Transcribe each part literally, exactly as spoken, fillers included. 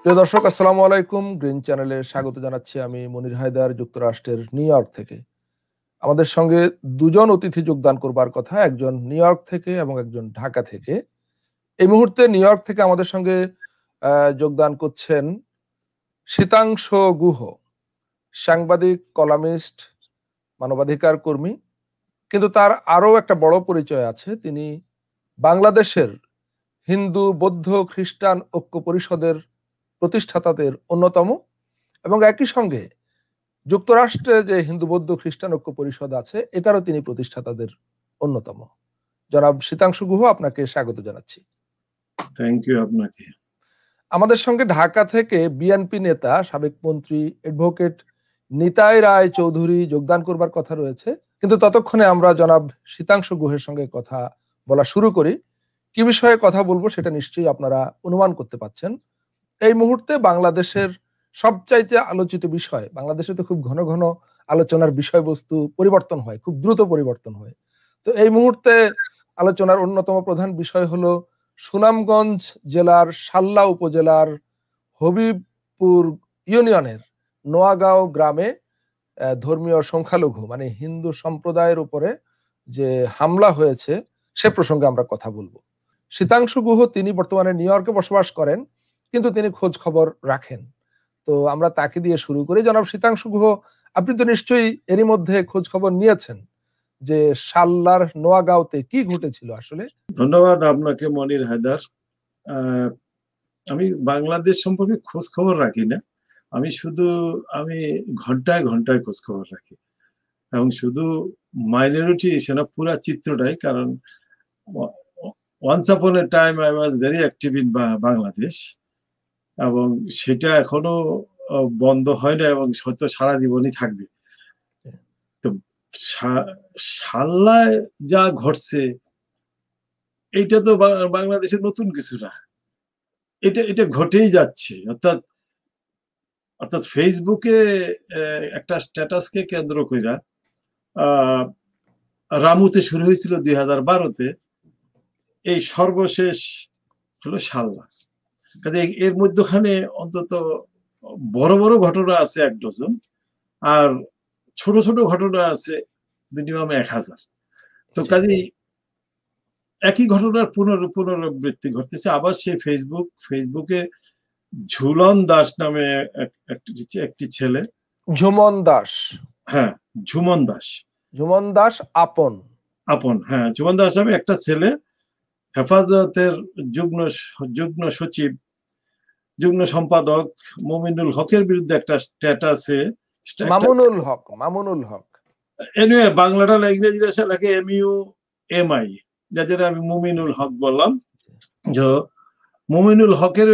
প্রিয় দর্শক, আসসালামু আলাইকুম। গ্রিন চ্যানেলে স্বাগত জানাচ্ছি আমি মনির হায়দার, যুক্তরাষ্ট্রের নিউ ইয়র্ক থেকে। আমাদের সঙ্গে দুজন অতিথি যোগদান করবার কথা, একজন নিউ ইয়র্ক থেকে এবং একজন ঢাকা থেকে। এই মুহূর্তে নিউ ইয়র্ক থেকে আমাদের সঙ্গে আহ, যোগদান করছেন শীতাংশ গুহ, সাংবাদিক, কলামিস্ট, মানবাধিকার কর্মী। কিন্তু তার আরো একটা বড় পরিচয় আছে, তিনি বাংলাদেশের হিন্দু, বৌদ্ধ, খ্রিস্টান ঐক্য পরিষদের প্রতিষ্ঠাতাদের অন্যতম, এবং একই সঙ্গে যুক্তরাষ্ট্রে যে হিন্দু, বৌদ্ধ, খ্রিস্টান ঐক্য পরিষদ আছে এটারও তিনি প্রতিষ্ঠাতাদের অন্যতম। জনাব শীতাংশু গুহ, আপনাকে স্বাগত জানাচ্ছি। থ্যাংক ইউ আপনাকে। আমাদের সঙ্গে ঢাকা থেকে বিএনপি নেতা, সাবেক মন্ত্রী অ্যাডভোকেট নিতাই রায় চৌধুরী যোগদান করবার কথা রয়েছে, কিন্তু ততক্ষণে আমরা জনাব শীতাংশু গুহের সঙ্গে কথা বলা শুরু করি। কি বিষয়ে কথা বলবো সেটা নিশ্চয়ই আপনারা অনুমান করতে পারছেন। এই মুহূর্তে বাংলাদেশের সবচাইতে আলোচিত বিষয়, বাংলাদেশে তো খুব ঘন ঘন আলোচনার বিষয়বস্তু পরিবর্তন হয়, খুব দ্রুত পরিবর্তন হয়। তো এই মুহূর্তে আলোচনার অন্যতম প্রধান বিষয় হলো সুনামগঞ্জ জেলার সাল্লা উপজেলার হবিবপুর ইউনিয়নের নোয়াগাঁও গ্রামে ধর্মীয় সংখ্যালঘু মানে হিন্দু সম্প্রদায়ের উপরে যে হামলা হয়েছে সে প্রসঙ্গে আমরা কথা বলবো। শীতাংশু গুহ, তিনি বর্তমানে নিউ ইয়র্কে বসবাস করেন, কিন্তু তিনি খোঁজ খবর রাখেন। তো আমরা তাকে দিয়ে শুরু করি। জনাব শীতাংশু গুহ, আপনি তো নিশ্চয়ই এরই মধ্যে খোঁজ খবর নিয়েছেন যে সাল্লার নোয়াগাঁওতে কি ঘটেছিল আসলে। ধন্যবাদ আপনাকে মনির হায়দার। আমি বাংলাদেশ সম্পর্কে খোঁজ খবর রাখি না, আমি শুধু আমি ঘন্টায় ঘন্টায় খোঁজ খবর রাখি, এবং শুধু মাইনরিটি সেনা পুরা চিত্রটাই। কারণ once upon a time I was very active in Bangladesh, এবং সেটা এখনো বন্ধ হয় না এবং হয়তো সারা জীবনই থাকবে। তো সাল্লায় যা ঘটছে এইটা তো বাংলাদেশের নতুন কিছু না, এটা এটা ঘটেই যাচ্ছে। অর্থাৎ অর্থাৎ ফেসবুকে একটা স্ট্যাটাসকে কেন্দ্র কইরা আহ রামুতে শুরু হয়েছিল দুই হাজার বারোতে, এই সর্বশেষ হলো সাল্লা। কাজে এর মধ্যখানে অন্তত বড় বড় ঘটনা আছে এক ডজন, আর ছোট ছোট ঘটনা আছে মিনিমাম এক হাজার। তো কাজে একই ঘটনার পুনরাবৃত্তি ঘটতেছে। আবার সেই ফেসবুক ফেসবুকে ঝুলন দাস নামে একটি ছেলে, ঝুমন দাস, হ্যাঁ ঝুমন দাস, ঝুমন দাস আপন আপন হ্যাঁ ঝুমন দাস নামে একটা ছেলে হেফাজতের যুগ্ম যুগ্ম সচিব, যুগ্ম সম্পাদক মমিনুল হকের বিরুদ্ধে একটা স্ট্যাটাসে, মামুনুল হক মামুনুল হক এনিওয়ে বাংলাটা ইংরেজিরা লাগে এম ইউ এম আই, যাদের আমি মুমিনুল হক বললাম। যে মুমিনুল হকের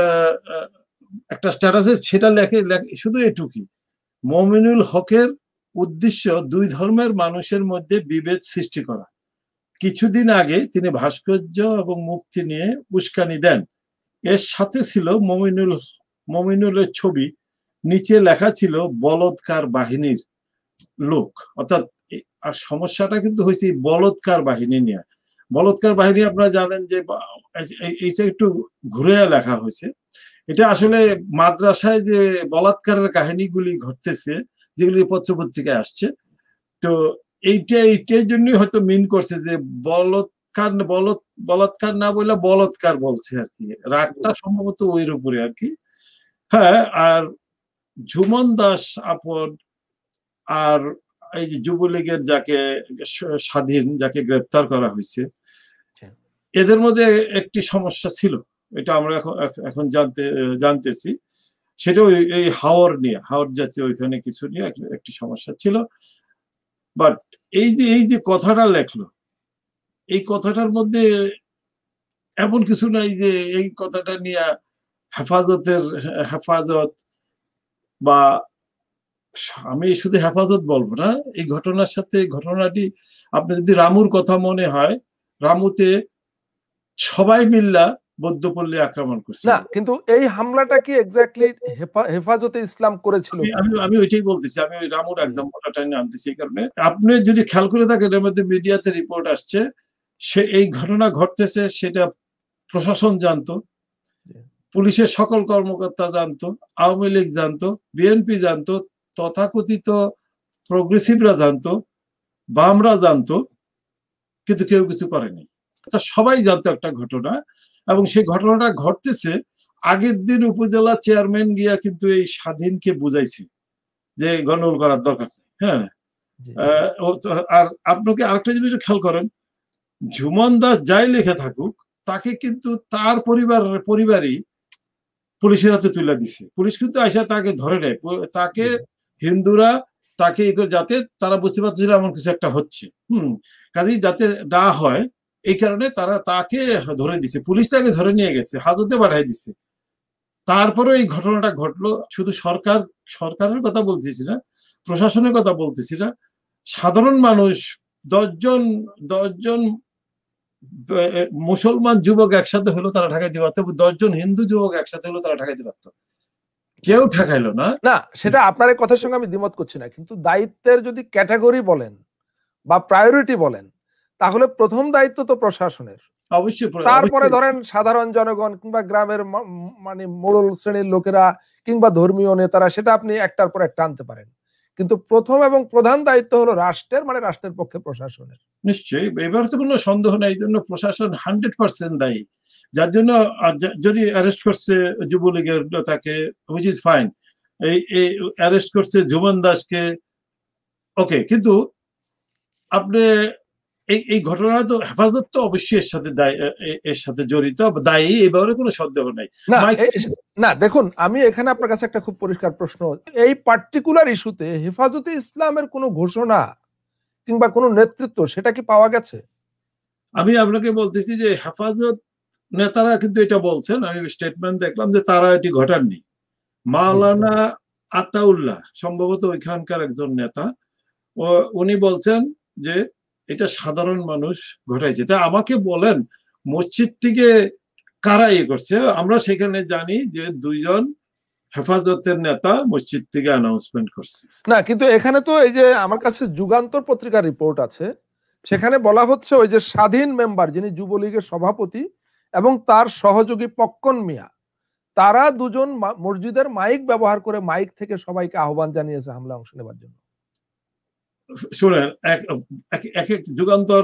একটা স্ট্যাটাসে সেটা লেখে শুধু এটুকুই, মুমিনুল হকের উদ্দেশ্য দুই ধর্মের মানুষের মধ্যে বিভেদ সৃষ্টি করা। কিছুদিন আগে তিনি ভাস্কর্য এবং মুক্তি নিয়ে উস্কানি দেন, এর সাথে ছিল মুমিনুল মুমিনুলের ছবি, নিচে লেখা ছিল বলৎকার বাহিনীর লোক। অর্থাৎ আর সমস্যাটা কিন্তু হয়েছে বলৎকার বাহিনী নিয়ে। বলৎকার বাহিনী আপনারা জানেন যে এইটা একটু ঘুরে লেখা হয়েছে। এটা আসলে মাদ্রাসায় যে বলাৎকারের কাহিনীগুলি ঘটতেছে, যেগুলি পত্রপত্রিকায় আসছে, তো এইটা এইটার জন্যই হয়তো মিন করছে যে বলৎকার বলত বলাৎকার না বলে বলৎকার বলছে আর কি। রাগটা সম্ভবত ওইর উপরে আর কি। হ্যাঁ, আর ঝুমন দাস আপন আর এই যে যুবলীগের যাকে স্বাধীন, যাকে গ্রেপ্তার করা হয়েছে, এদের মধ্যে একটি সমস্যা ছিল, এটা আমরা এখন এখন জানতে জানতেছি। সেটা এই হাওর নিয়ে, হাওর জাতীয় ওইখানে কিছু নিয়ে একটি সমস্যা ছিল। বাট এই যে এই যে কথাটা লেখলো, এই কথাটার মধ্যে এমন কিছু নাই যে এই কথাটা নিয়ে হেফাজতের হেফাজত বা আমি শুধু হেফাজত বলবো না, এই ঘটনার সাথে ঘটনাটি আপনি যদি রামুর কথা মনে হয়, রামুতে সবাই মিল্লা বৌদ্ধপল্লী আক্রমণ করছে না, কিন্তু এই হামলাটা কি এক্স্যাক্টলি হেফাজতে ইসলাম করেছিল? আমি আমি ওইটাই বলতেছি, আমি ওই রামুর এক্সাম্পলটা টাইনে আনতেছি এই কারণে। আপনি যদি খেয়াল করে থাকেন এর মধ্যে মিডিয়াতে রিপোর্ট আসছে, সে এই ঘটনা ঘটতেছে সেটা প্রশাসন জানতো, পুলিশের সকল কর্মকর্তা জানতো, আওয়ামী লীগ জানতো, বিএনপি জানতো, তথাকথিত প্রগ্রেসিভরা জানতো, বামরা জানতো, কিন্তু কেউ কিছু করেনি। তা সবাই জানতো একটা ঘটনা, এবং সেই ঘটনাটা ঘটতেছে আগের দিন উপজেলা চেয়ারম্যান গিয়া কিন্তু এই স্বাধীনকে বুঝাইছে যে গন্ডগোল করার দরকার নেই। হ্যাঁ, আর আপনাকে আরেকটা জিনিস খেয়াল করেন, ঝুমন দাস যাই লিখে থাকুক, তাকে কিন্তু তার পরিবার পরিবারই পুলিশের হাতে তুলে দিছে। পুলিশ কিন্তু আইসা তাকে ধরে নেয়, তাকে হিন্দুরা তাকে যাতে তারা বুঝতে পারছিল এমন কিছু একটা হচ্ছে, হম কাজেই যাতে না হয় এই কারণে তারা তাকে ধরে দিছে, পুলিশ তাকে ধরে নিয়ে গেছে, হাজতে পাঠাই দিছে। তারপরে এই ঘটনাটা ঘটলো। শুধু সরকার সরকারের কথা বলতেছি না, প্রশাসনের কথা বলতেছি না, সাধারণ মানুষ দশজন দশজন মুসলমান যুবক একসাথে হলো তারা ঠেকাইতে পারতো, দশজন হিন্দু যুবক একসাথে হলো তারা ঠেকাইতে পারতো, কেউ ঠেকাইলো না। না, সেটা আপনার এই কথার সঙ্গে আমি দ্বিমত করছি না, কিন্তু দায়িত্বের যদি ক্যাটাগরি বলেন বা প্রায়োরিটি বলেন, তাহলে প্রথম দায়িত্ব তো প্রশাসনের, অবশ্যই। তারপরে ধরেন সাধারণ জনগণ কিংবা গ্রামের মানে মোড়ল শ্রেণীর লোকেরা কিংবা ধর্মীয় নেতারা, সেটা আপনি একটার পর একটা আনতে পারেন, কিন্তু প্রথম এবং প্রধান দায়িত্ব হলো রাষ্ট্রের, মানে রাষ্ট্রের পক্ষে প্রশাসনের। নিশ্চয়ই, এবার তো কোনো সন্দেহ নেই, এই জন্য প্রশাসন হান্ড্রেড পার্সেন্ট দায়ী। যার জন্য যদি অ্যারেস্ট করছে যুবলীগের তাকে, হুইচ ইজ ফাইন, এই অ্যারেস্ট করছে ঝুমন দাসকে, ওকে, কিন্তু আপনি এই এই ঘটনা তো হেফাজত তো অবশ্যই এর সাথে এর সাথে জড়িত, দায়ী, এই ব্যাপারে কোনো সন্দেহ নেই। না দেখুন, আমি এখানে আপনার কাছে একটা খুব পরিষ্কার প্রশ্ন, এই পার্টিকুলার ইস্যুতে হেফাজতে ইসলামের কোনো ঘোষণা কিংবা কোনো নেতৃত্ব সেটা কি পাওয়া গেছে? আমি আপনাকে বলতেছি যে হেফাজত নেতারা কিন্তু এটা বলছেন, আমি স্টেটমেন্ট দেখলাম যে তারা এটি ঘটাননি। মাওলানা আতাউল্লাহ সম্ভবত ওইখানকার একজন নেতা, ও উনি বলছেন যে এটা সাধারণ মানুষ ঘটাইছে। তা আমাকে বলেন মসজিদ থেকে কারা ইয়ে করছে? আমরা সেখানে জানি যে দুইজন হেফাজতের নেতা মসজিদ থেকে অ্যানাউন্সমেন্ট করছে। না, কিন্তু এখানে তো এই যে আমার কাছে যুগান্তর পত্রিকার রিপোর্ট আছে, সেখানে বলা হচ্ছে ওই যে স্বাধীন মেম্বার যিনি যুবলীগের সভাপতি এবং তার সহযোগী পক্কন মিয়া, তারা দুজন মসজিদের মাইক ব্যবহার করে মাইক থেকে সবাইকে আহ্বান জানিয়েছে হামলা অংশ নেবার জন্য। শুনেন, এক এক যুগান্তর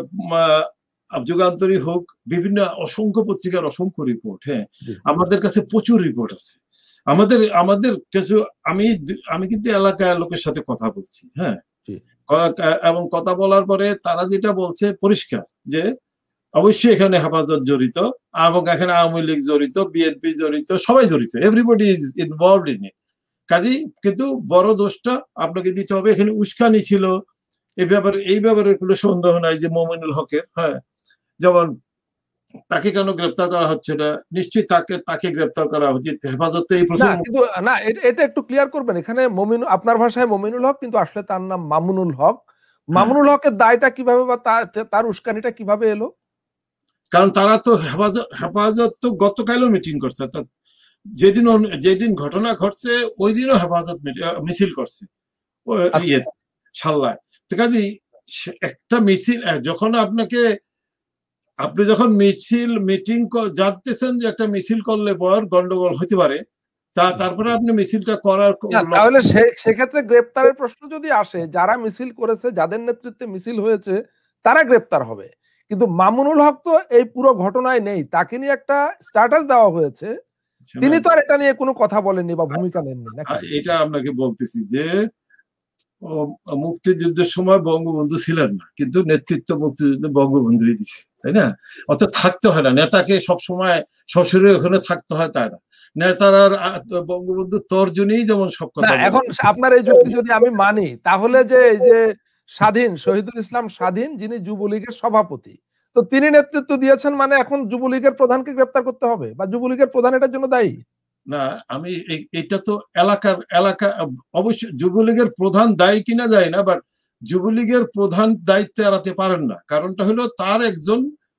যুগান্তরই হোক, বিভিন্ন অসংখ্য পত্রিকার অসংখ্য রিপোর্ট, হ্যাঁ আমাদের কাছে প্রচুর রিপোর্ট আছে। আমাদের আমাদের কিছু আমি আমি কিন্তু এলাকার লোকের সাথে কথা বলছি, হ্যাঁ, এবং কথা বলার পরে তারা যেটা বলছে পরিষ্কার যে অবশ্যই এখানে হেফাজত জড়িত, এবং এখানে আওয়ামী লীগ জড়িত, বিএনপি জড়িত, সবাই জড়িত, everybody is involved in it. কাজেই কিন্তু বড় দোষটা আপনাকে দিতে হবে, এখানে উস্কানি ছিল, এই ব্যাপারে এই ব্যাপারে কোনো সন্দেহ নাই যে মোমিনুল হকের, হ্যাঁ, যেমন তাকে কেন গ্রেপ্তার করা হচ্ছে না? নিশ্চয়ই তাকে তাকে গ্রেপ্তার করা উচিত। হেফাজতে এই প্রথম, কিন্তু না, এটা একটু ক্লিয়ার করবেন, এখানে মমিন আপনার ভাষায় মমিনুল হক, কিন্তু আসলে তার নাম মামুনুল হক। মামুনুল হকের দায়টা কিভাবে বা তার উস্কানিটা কিভাবে এলো? কারণ তারা তো হেফাজত হেফাজত তো গতকালও মিটিং করছে, যেদিন যেদিন ঘটনা ঘটছে ওই দিনও হেফাজত মিছিল করছে সাল্লায়। কাজেই একটা মিছিল যখন আপনাকে আপনি যখন মিছিল মিটিং জানতেছেন যে একটা মিছিল করলে পর গন্ডগোল হতে পারে, তা তারপরে আপনি মিছিলটা করার, তাহলে সেক্ষেত্রে গ্রেপ্তারের প্রশ্ন যদি আসে, যারা মিছিল করেছে, যাদের নেতৃত্বে মিছিল হয়েছে, তারা গ্রেপ্তার হবে, কিন্তু মামুনুল হক তো এই পুরো ঘটনায় নেই, তাকে নিয়ে একটা স্ট্যাটাস দেওয়া হয়েছে, তিনি তো আর এটা নিয়ে কোনো কথা বলেননি বা ভূমিকা নেননি। এটা আপনাকে বলতেছি যে মুক্তিযুদ্ধের সময় বঙ্গবন্ধু ছিলেন না, কিন্তু নেতৃত্ব মুক্তিযুদ্ধে বঙ্গবন্ধুই দিচ্ছে, তাই না? অত থাকতে হয় না নেতাকে সবসময় শ্বশুরে ওখানে থাকতে হয়, তাই না? নেতারা বঙ্গবন্ধু তর্জনীই যেমন সব কথা। এখন আপনার এই যুক্তি যদি আমি মানি, তাহলে যে এই যে স্বাধীন শহীদুল ইসলাম স্বাধীন, যিনি যুবলীগের সভাপতি, তো তিনি নেতৃত্ব দিয়েছেন, মানে এখন যুবলীগের প্রধানকে গ্রেপ্তার করতে হবে বা যুবলীগের প্রধান এটার জন্য দায়ী? না, আমি এটা তো এলাকার এলাকা অবশ্যই যুবলীগের প্রধান দায়ী কিনা যায় না, বাট যুবলীগের প্রধান দায়িত্ব এড়াতে পারেন না। কারণটা হলো তার একজন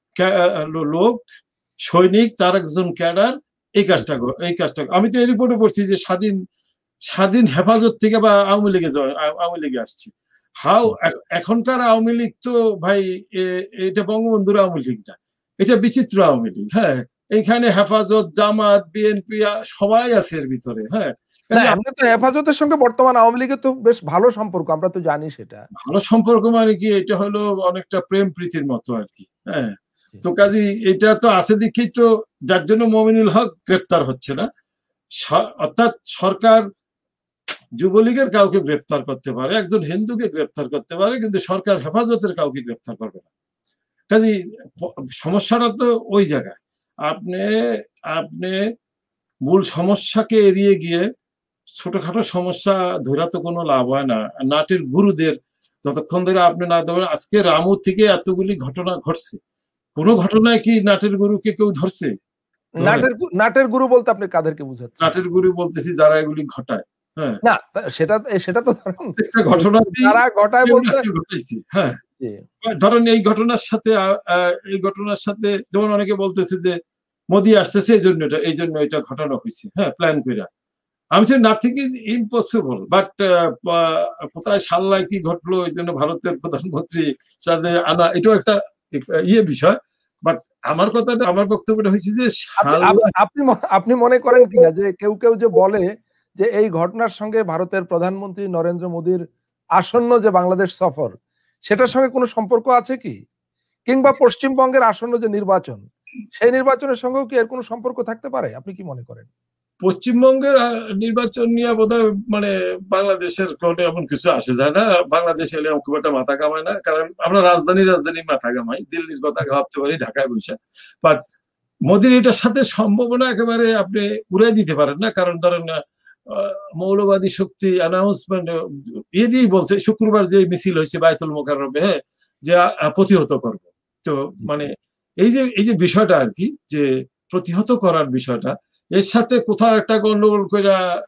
লোক সৈনিক, তার একজন ক্যাডার এই কাজটা এই কাজটা আমি তো এই রিপোর্টে পড়ছি যে স্বাধীন স্বাধীন হেফাজত থেকে বা আওয়ামী লীগে আওয়ামী লীগে আসছে। হাও এখনকার আওয়ামী লীগ তো ভাই এটা বঙ্গবন্ধুর আওয়ামী লীগ না, এটা বিচিত্র আওয়ামী লীগ। হ্যাঁ, এইখানে হেফাজত, জামাত, বিএনপি সবাই আছে এর ভিতরে। হ্যাঁ, আপনি তো হেফাজতের সঙ্গে বর্তমান আওয়ামী লীগের তো বেশ ভালো সম্পর্ক, আমরা তো জানি সেটা। ভালো সম্পর্ক মানে কি, এটা হলো অনেকটা প্রেম প্রীতির মতো আর কি। হ্যাঁ, তো কাজী এটা তো আছে দেখি তো, যার জন্য মমিনুল হক গ্রেপ্তার হচ্ছে না। অর্থাৎ সরকার যুবলীগের কাউকে গ্রেপ্তার করতে পারে, একজন হিন্দুকে গ্রেপ্তার করতে পারে, কিন্তু সরকার হেফাজতের কাউকে গ্রেপ্তার করবে না। কাজী সমস্যাটা তো ওই জায়গায়। আপনি আপনি মূল সমস্যাকে এড়িয়ে গিয়ে ছোটখাটো সমস্যা ধরা তো কোনো লাভ হয় না। নাটের গুরুদের যতক্ষণ ধরে আপনি না ধরেন, আজকে রামু থেকে এতগুলি ঘটনা ঘটছে, কোন ঘটনায় কি নাটের গুরুকে কেউ ধরছে? নাটের নাটের গুরু বলতে আপনি কাদেরকে বুঝাচ্ছেন? নাটের গুরু বলতেছি যারা এগুলি ঘটায়। হ্যাঁ, না সেটা সেটা তো ধরেন একটা ঘটনা যারা ঘটায় বলতে ঘটাইছি। হ্যাঁ, ধরেন এই ঘটনার সাথে এই ঘটনার সাথে যেমন অনেকে বলতেছে যে মোদি আসতেছে এই জন্য এটা এই জন্য এটা ঘটানো হয়েছে। হ্যাঁ, প্ল্যান করে। আমি চাই নাথিং ইজ ইম্পসিবল, বাট কোথায় সাল্লায় কি ঘটলো এই জন্য ভারতের প্রধানমন্ত্রী সাথে আনা, এটাও একটা ইয়ে বিষয়। বাট আমার কথাটা, আমার বক্তব্যটা হয়েছে যে আপনি আপনি মনে করেন কিনা যে কেউ কেউ যে বলে যে এই ঘটনার সঙ্গে ভারতের প্রধানমন্ত্রী নরেন্দ্র মোদীর আসন্ন যে বাংলাদেশ সফর, সেটার সঙ্গে কোনো সম্পর্ক আছে কি? কিংবা পশ্চিমবঙ্গের আসন্ন যে নির্বাচন, সেই নির্বাচনের সঙ্গেও কি এর কোনো সম্পর্ক থাকতে পারে? আপনি কি মনে করেন? পশ্চিমবঙ্গের নির্বাচন নিয়ে বোধহয় মানে বাংলাদেশের কোনো এমন কিছু আসে যায় না। বাংলাদেশ এলে খুব একটা মাথা কামায় না, কারণ আমরা রাজধানী রাজধানী মাথা কামাই, দিল্লির কথা ভাবতে পারি ঢাকায় বসে। বাট মোদির এটার সাথে সম্ভাবনা একেবারে আপনি উড়াই দিতে পারেন না, কারণ ধরেন মৌলবাদী শক্তি অ্যানাউন্সমেন্ট ইয়ে দিয়েই বলছে শুক্রবার যে মিছিল হয়েছে বায়তুল মোকাররমে, হ্যাঁ, যে প্রতিহত করব। তো মানে এই যে এই যে বিষয়টা আর কি, যে প্রতিহত করার বিষয়টা, এর সাথে কোথাও একটা গন্ডগোল করে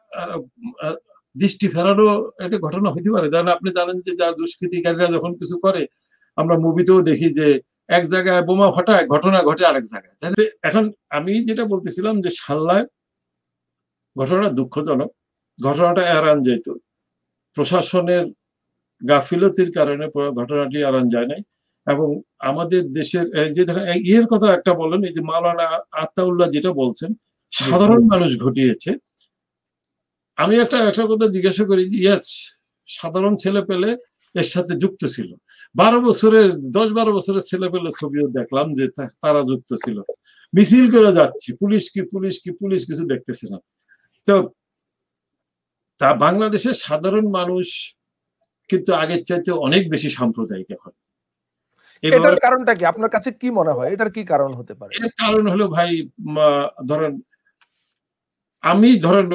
দৃষ্টি ফেরানো একটা ঘটনা হতে পারে। কারণ আপনি জানেন যে যারা দুষ্কৃতিকারীরা যখন কিছু করে, আমরা মুভিতেও দেখি যে এক জায়গায় বোমা ফাটায়, ঘটনা ঘটে আরেক জায়গায়। এখন আমি যেটা বলতেছিলাম যে সাল্লায় ঘটনাটা দুঃখজনক, ঘটনাটা এড়ান যেত, প্রশাসনের গাফিলতির কারণে ঘটনাটি এড়ান যায় নাই। এবং আমাদের দেশের যে ইয়ের কথা একটা বলেন, এই যে মাওলানা আতাউল্লাহ যেটা বলছেন সাধারণ মানুষ ঘটিয়েছে, আমি একটা একটা কথা জিজ্ঞাসা করি যে ইয়েস, সাধারণ ছেলে পেলে এর সাথে যুক্ত ছিল। বারো বছরের দশ বারো বছরের ছেলে পেলে ছবিও দেখলাম যে তারা যুক্ত ছিল। মিছিল করে যাচ্ছে, পুলিশ কি পুলিশ কি পুলিশ কিছু দেখতেছে না। তো তা বাংলাদেশের সাধারণ মানুষ কিন্তু আগের চাইতে অনেক বেশি সাম্প্রদায়িক এখন। এটার কারণটা কি আপনার কাছে কি মনে হয়? এটার কি কারণ হতে পারে? এর কারণ হলো ভাই, ধরেন আমি ধরেন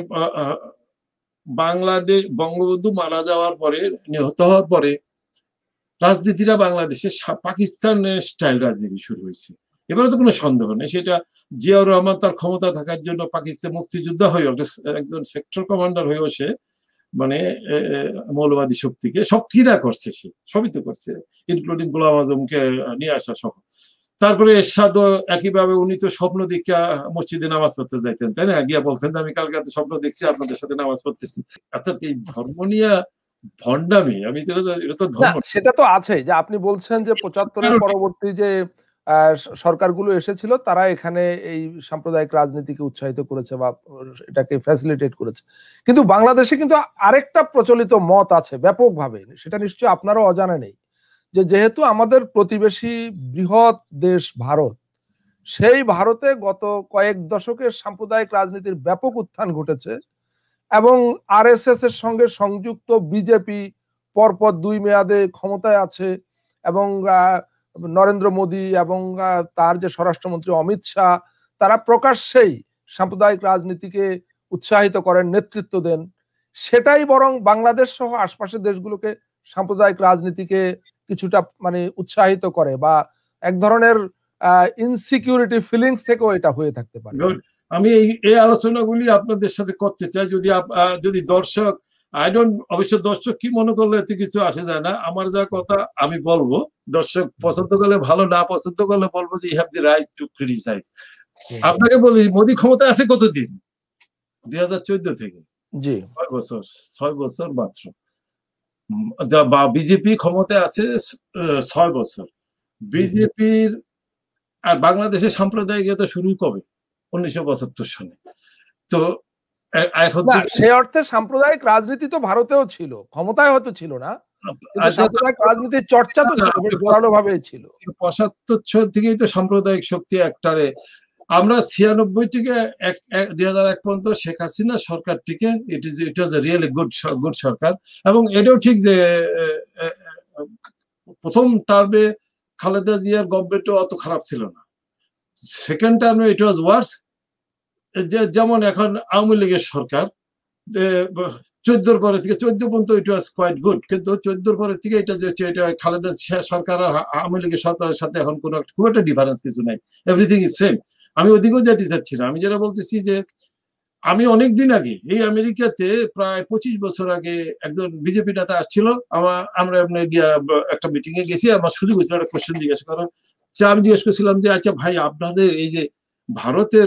বাংলাদেশ বঙ্গবন্ধু মারা যাওয়ার পরে, নিহত হওয়ার পরে রাজনীতিটা বাংলাদেশের পাকিস্তানের স্টাইল রাজনীতি শুরু হয়েছে। এবারে তো কোনো সন্দেহ নেই, সেটা জিয়াউর রহমান তার ক্ষমতা থাকার জন্য পাকিস্তান মুক্তিযোদ্ধা হয়ে একজন সেক্টর কমান্ডার হয়েও সে মানে মৌলবাদী শক্তিকে সব কিরা করছে, সে সবই তো করছে, ইনক্লুডিং গোলাম আজমকে নিয়ে আসা সহ। তারপরে এরশাদও একইভাবে, উনি তো স্বপ্ন দীক্ষা মসজিদে নামাজ পড়তে যাইতেন, তাই না? গিয়া বলতেন আমি কালকে স্বপ্ন দেখছি আপনাদের সাথে নামাজ পড়তেছি। অর্থাৎ এই ধর্ম নিয়ে ভণ্ডামি, আমি এটা তো ধর্ম, সেটা তো আছে যে আপনি বলছেন যে পঁচাত্তরের পরবর্তী যে সরকারগুলো এসেছিল তারা এখানে এই সাম্প্রদায়িক রাজনীতিকে উৎসাহিত করেছে বা এটাকে ফ্যাসিলিটেট করেছে। কিন্তু বাংলাদেশে কিন্তু আরেকটা প্রচলিত মত আছে ব্যাপকভাবে, সেটা নিশ্চয়ই আপনারও অজানা নেই, যে যেহেতু আমাদের প্রতিবেশী বৃহৎ দেশ ভারত, সেই ভারতে গত কয়েক দশকের সাম্প্রদায়িক রাজনীতির ব্যাপক উত্থান ঘটেছে এবং আরএসএস এর সঙ্গে সংযুক্ত বিজেপি পরপর দুই মেয়াদে ক্ষমতায় আছে এবং নরেন্দ্র মোদী এবং তার যে স্বরাষ্ট্রমন্ত্রী অমিত শাহ, তারা প্রকাশ্যেই সাম্প্রদায়িক রাজনীতিকে উৎসাহিত করেন, নেতৃত্ব দেন। সেটাই বরং বাংলাদেশ সহ আশপাশের দেশগুলোকে সাম্প্রদায়িক রাজনীতিকে কিছুটা মানে উৎসাহিত করে বা এক ধরনের ইনসিকিউরিটি ফিলিংস থেকেও এটা হয়ে থাকতে পারে। আমি এই এই আলোচনাগুলি আপনাদের সাথে করতে চাই, যদি যদি দর্শক আই ডোন্ট অবশ্য দর্শক কি মনে করলে এতে কিছু আসে যায় না, আমার যা কথা আমি বলবো, দর্শক পছন্দ করলে ভালো, না পছন্দ করলে বলবো যে you have the right to criticise. আপনাকে বলি, মোদী ক্ষমতা আছে কতদিন? দুই হাজার চোদ্দ থেকে জি ছয় বছর ছয় বছর মাত্র। বা বিজেপি ক্ষমতায় আছে ছয় বছর। বিজেপির আর বাংলাদেশের সাম্প্রদায়িকতা শুরু কবে? উনিশশো পঁচাত্তর সনে। তো এখন সেই অর্থে সাম্প্রদায়িক রাজনীতি তো ভারতেও ছিল, ক্ষমতায় হয়তো ছিল না, কিন্তু সাম্প্রদায়িক রাজনীতির চর্চা তো ছিল, বেশ জোরালোভাবেই ছিল। পঁচাত্তর সন থেকেই তো সাম্প্রদায়িক শক্তি একটারে। আমরা ছিয়ানব্বই থেকে দুই হাজার এক পর্যন্ত শেখ হাসিনা সরকারটিকে it is it was a really good good সরকার। এবং এটাও ঠিক যে প্রথম টার্মে খালেদা জিয়ার গভর্নমেন্টও অত খারাপ ছিল না, সেকেন্ড টার্মে ইট ওয়াজ ওয়ার্স। যেমন এখন আওয়ামী লীগের সরকার চোদ্দোর পরে থেকে চোদ্দ পর্যন্ত ইট ওয়াজ কোয়াইট গুড, কিন্তু চোদ্দোর পরে থেকে এটা যে এটা খালেদা সরকার আর আওয়ামী লীগের সরকারের সাথে এখন কোনো খুব একটা ডিফারেন্স কিছু নাই, এভরিথিং ইজ সেম। আমি ওদিকেও যেতে চাচ্ছি না, আমি যেটা বলতেছি যে আমি অনেকদিন আগে এই আমেরিকাতে প্রায় পঁচিশ বছর আগে একজন বিজেপি নেতা আসছিল, আমার আমরা একটা মিটিং এ গেছি, আমার সুযোগ হয়েছিল একটা কোশ্চেন জিজ্ঞাসা করার। আমি জিজ্ঞেস করছিলাম যে আচ্ছা ভাই, আপনাদের এই যে ভারতের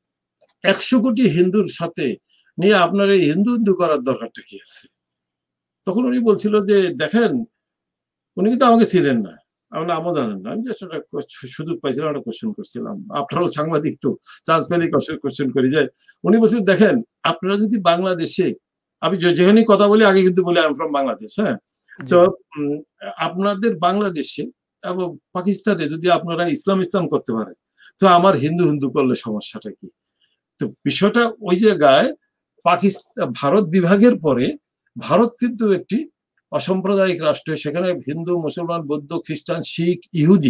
একশো কোটি হিন্দুর সাথে নিয়ে আপনার এই হিন্দু হিন্দু করার দরকারটা কি আছে? তখন উনি বলছিল যে দেখেন, উনি কিন্তু আমাকে ছিলেন না, আমার নামও জানেন না, আমি জাস্ট একটা সুযোগ পাইছিলাম, একটা কোশ্চেন করছিলাম। আপনারাও সাংবাদিক তো, চান্স পেলেই কোশ্চেন করি যায়। উনি বলছিলেন দেখেন, আপনারা যদি বাংলাদেশে, আমি যেখানেই কথা বলি আগে কিন্তু বলি আই এম ফ্রম বাংলাদেশ, হ্যাঁ, তো আপনাদের বাংলাদেশে এবং পাকিস্তানে যদি আপনারা ইসলাম ইসলাম করতে পারেন, তো আমার হিন্দু হিন্দু করলে সমস্যাটা কি? তো বিষয়টা ওই জায়গায় পাকিস্তান ভারত বিভাগের পরে ভারত কিন্তু একটি অসাম্প্রদায়িক রাষ্ট্র, সেখানে হিন্দু, মুসলমান, বৌদ্ধ, খ্রিস্টান, শিখ, ইহুদি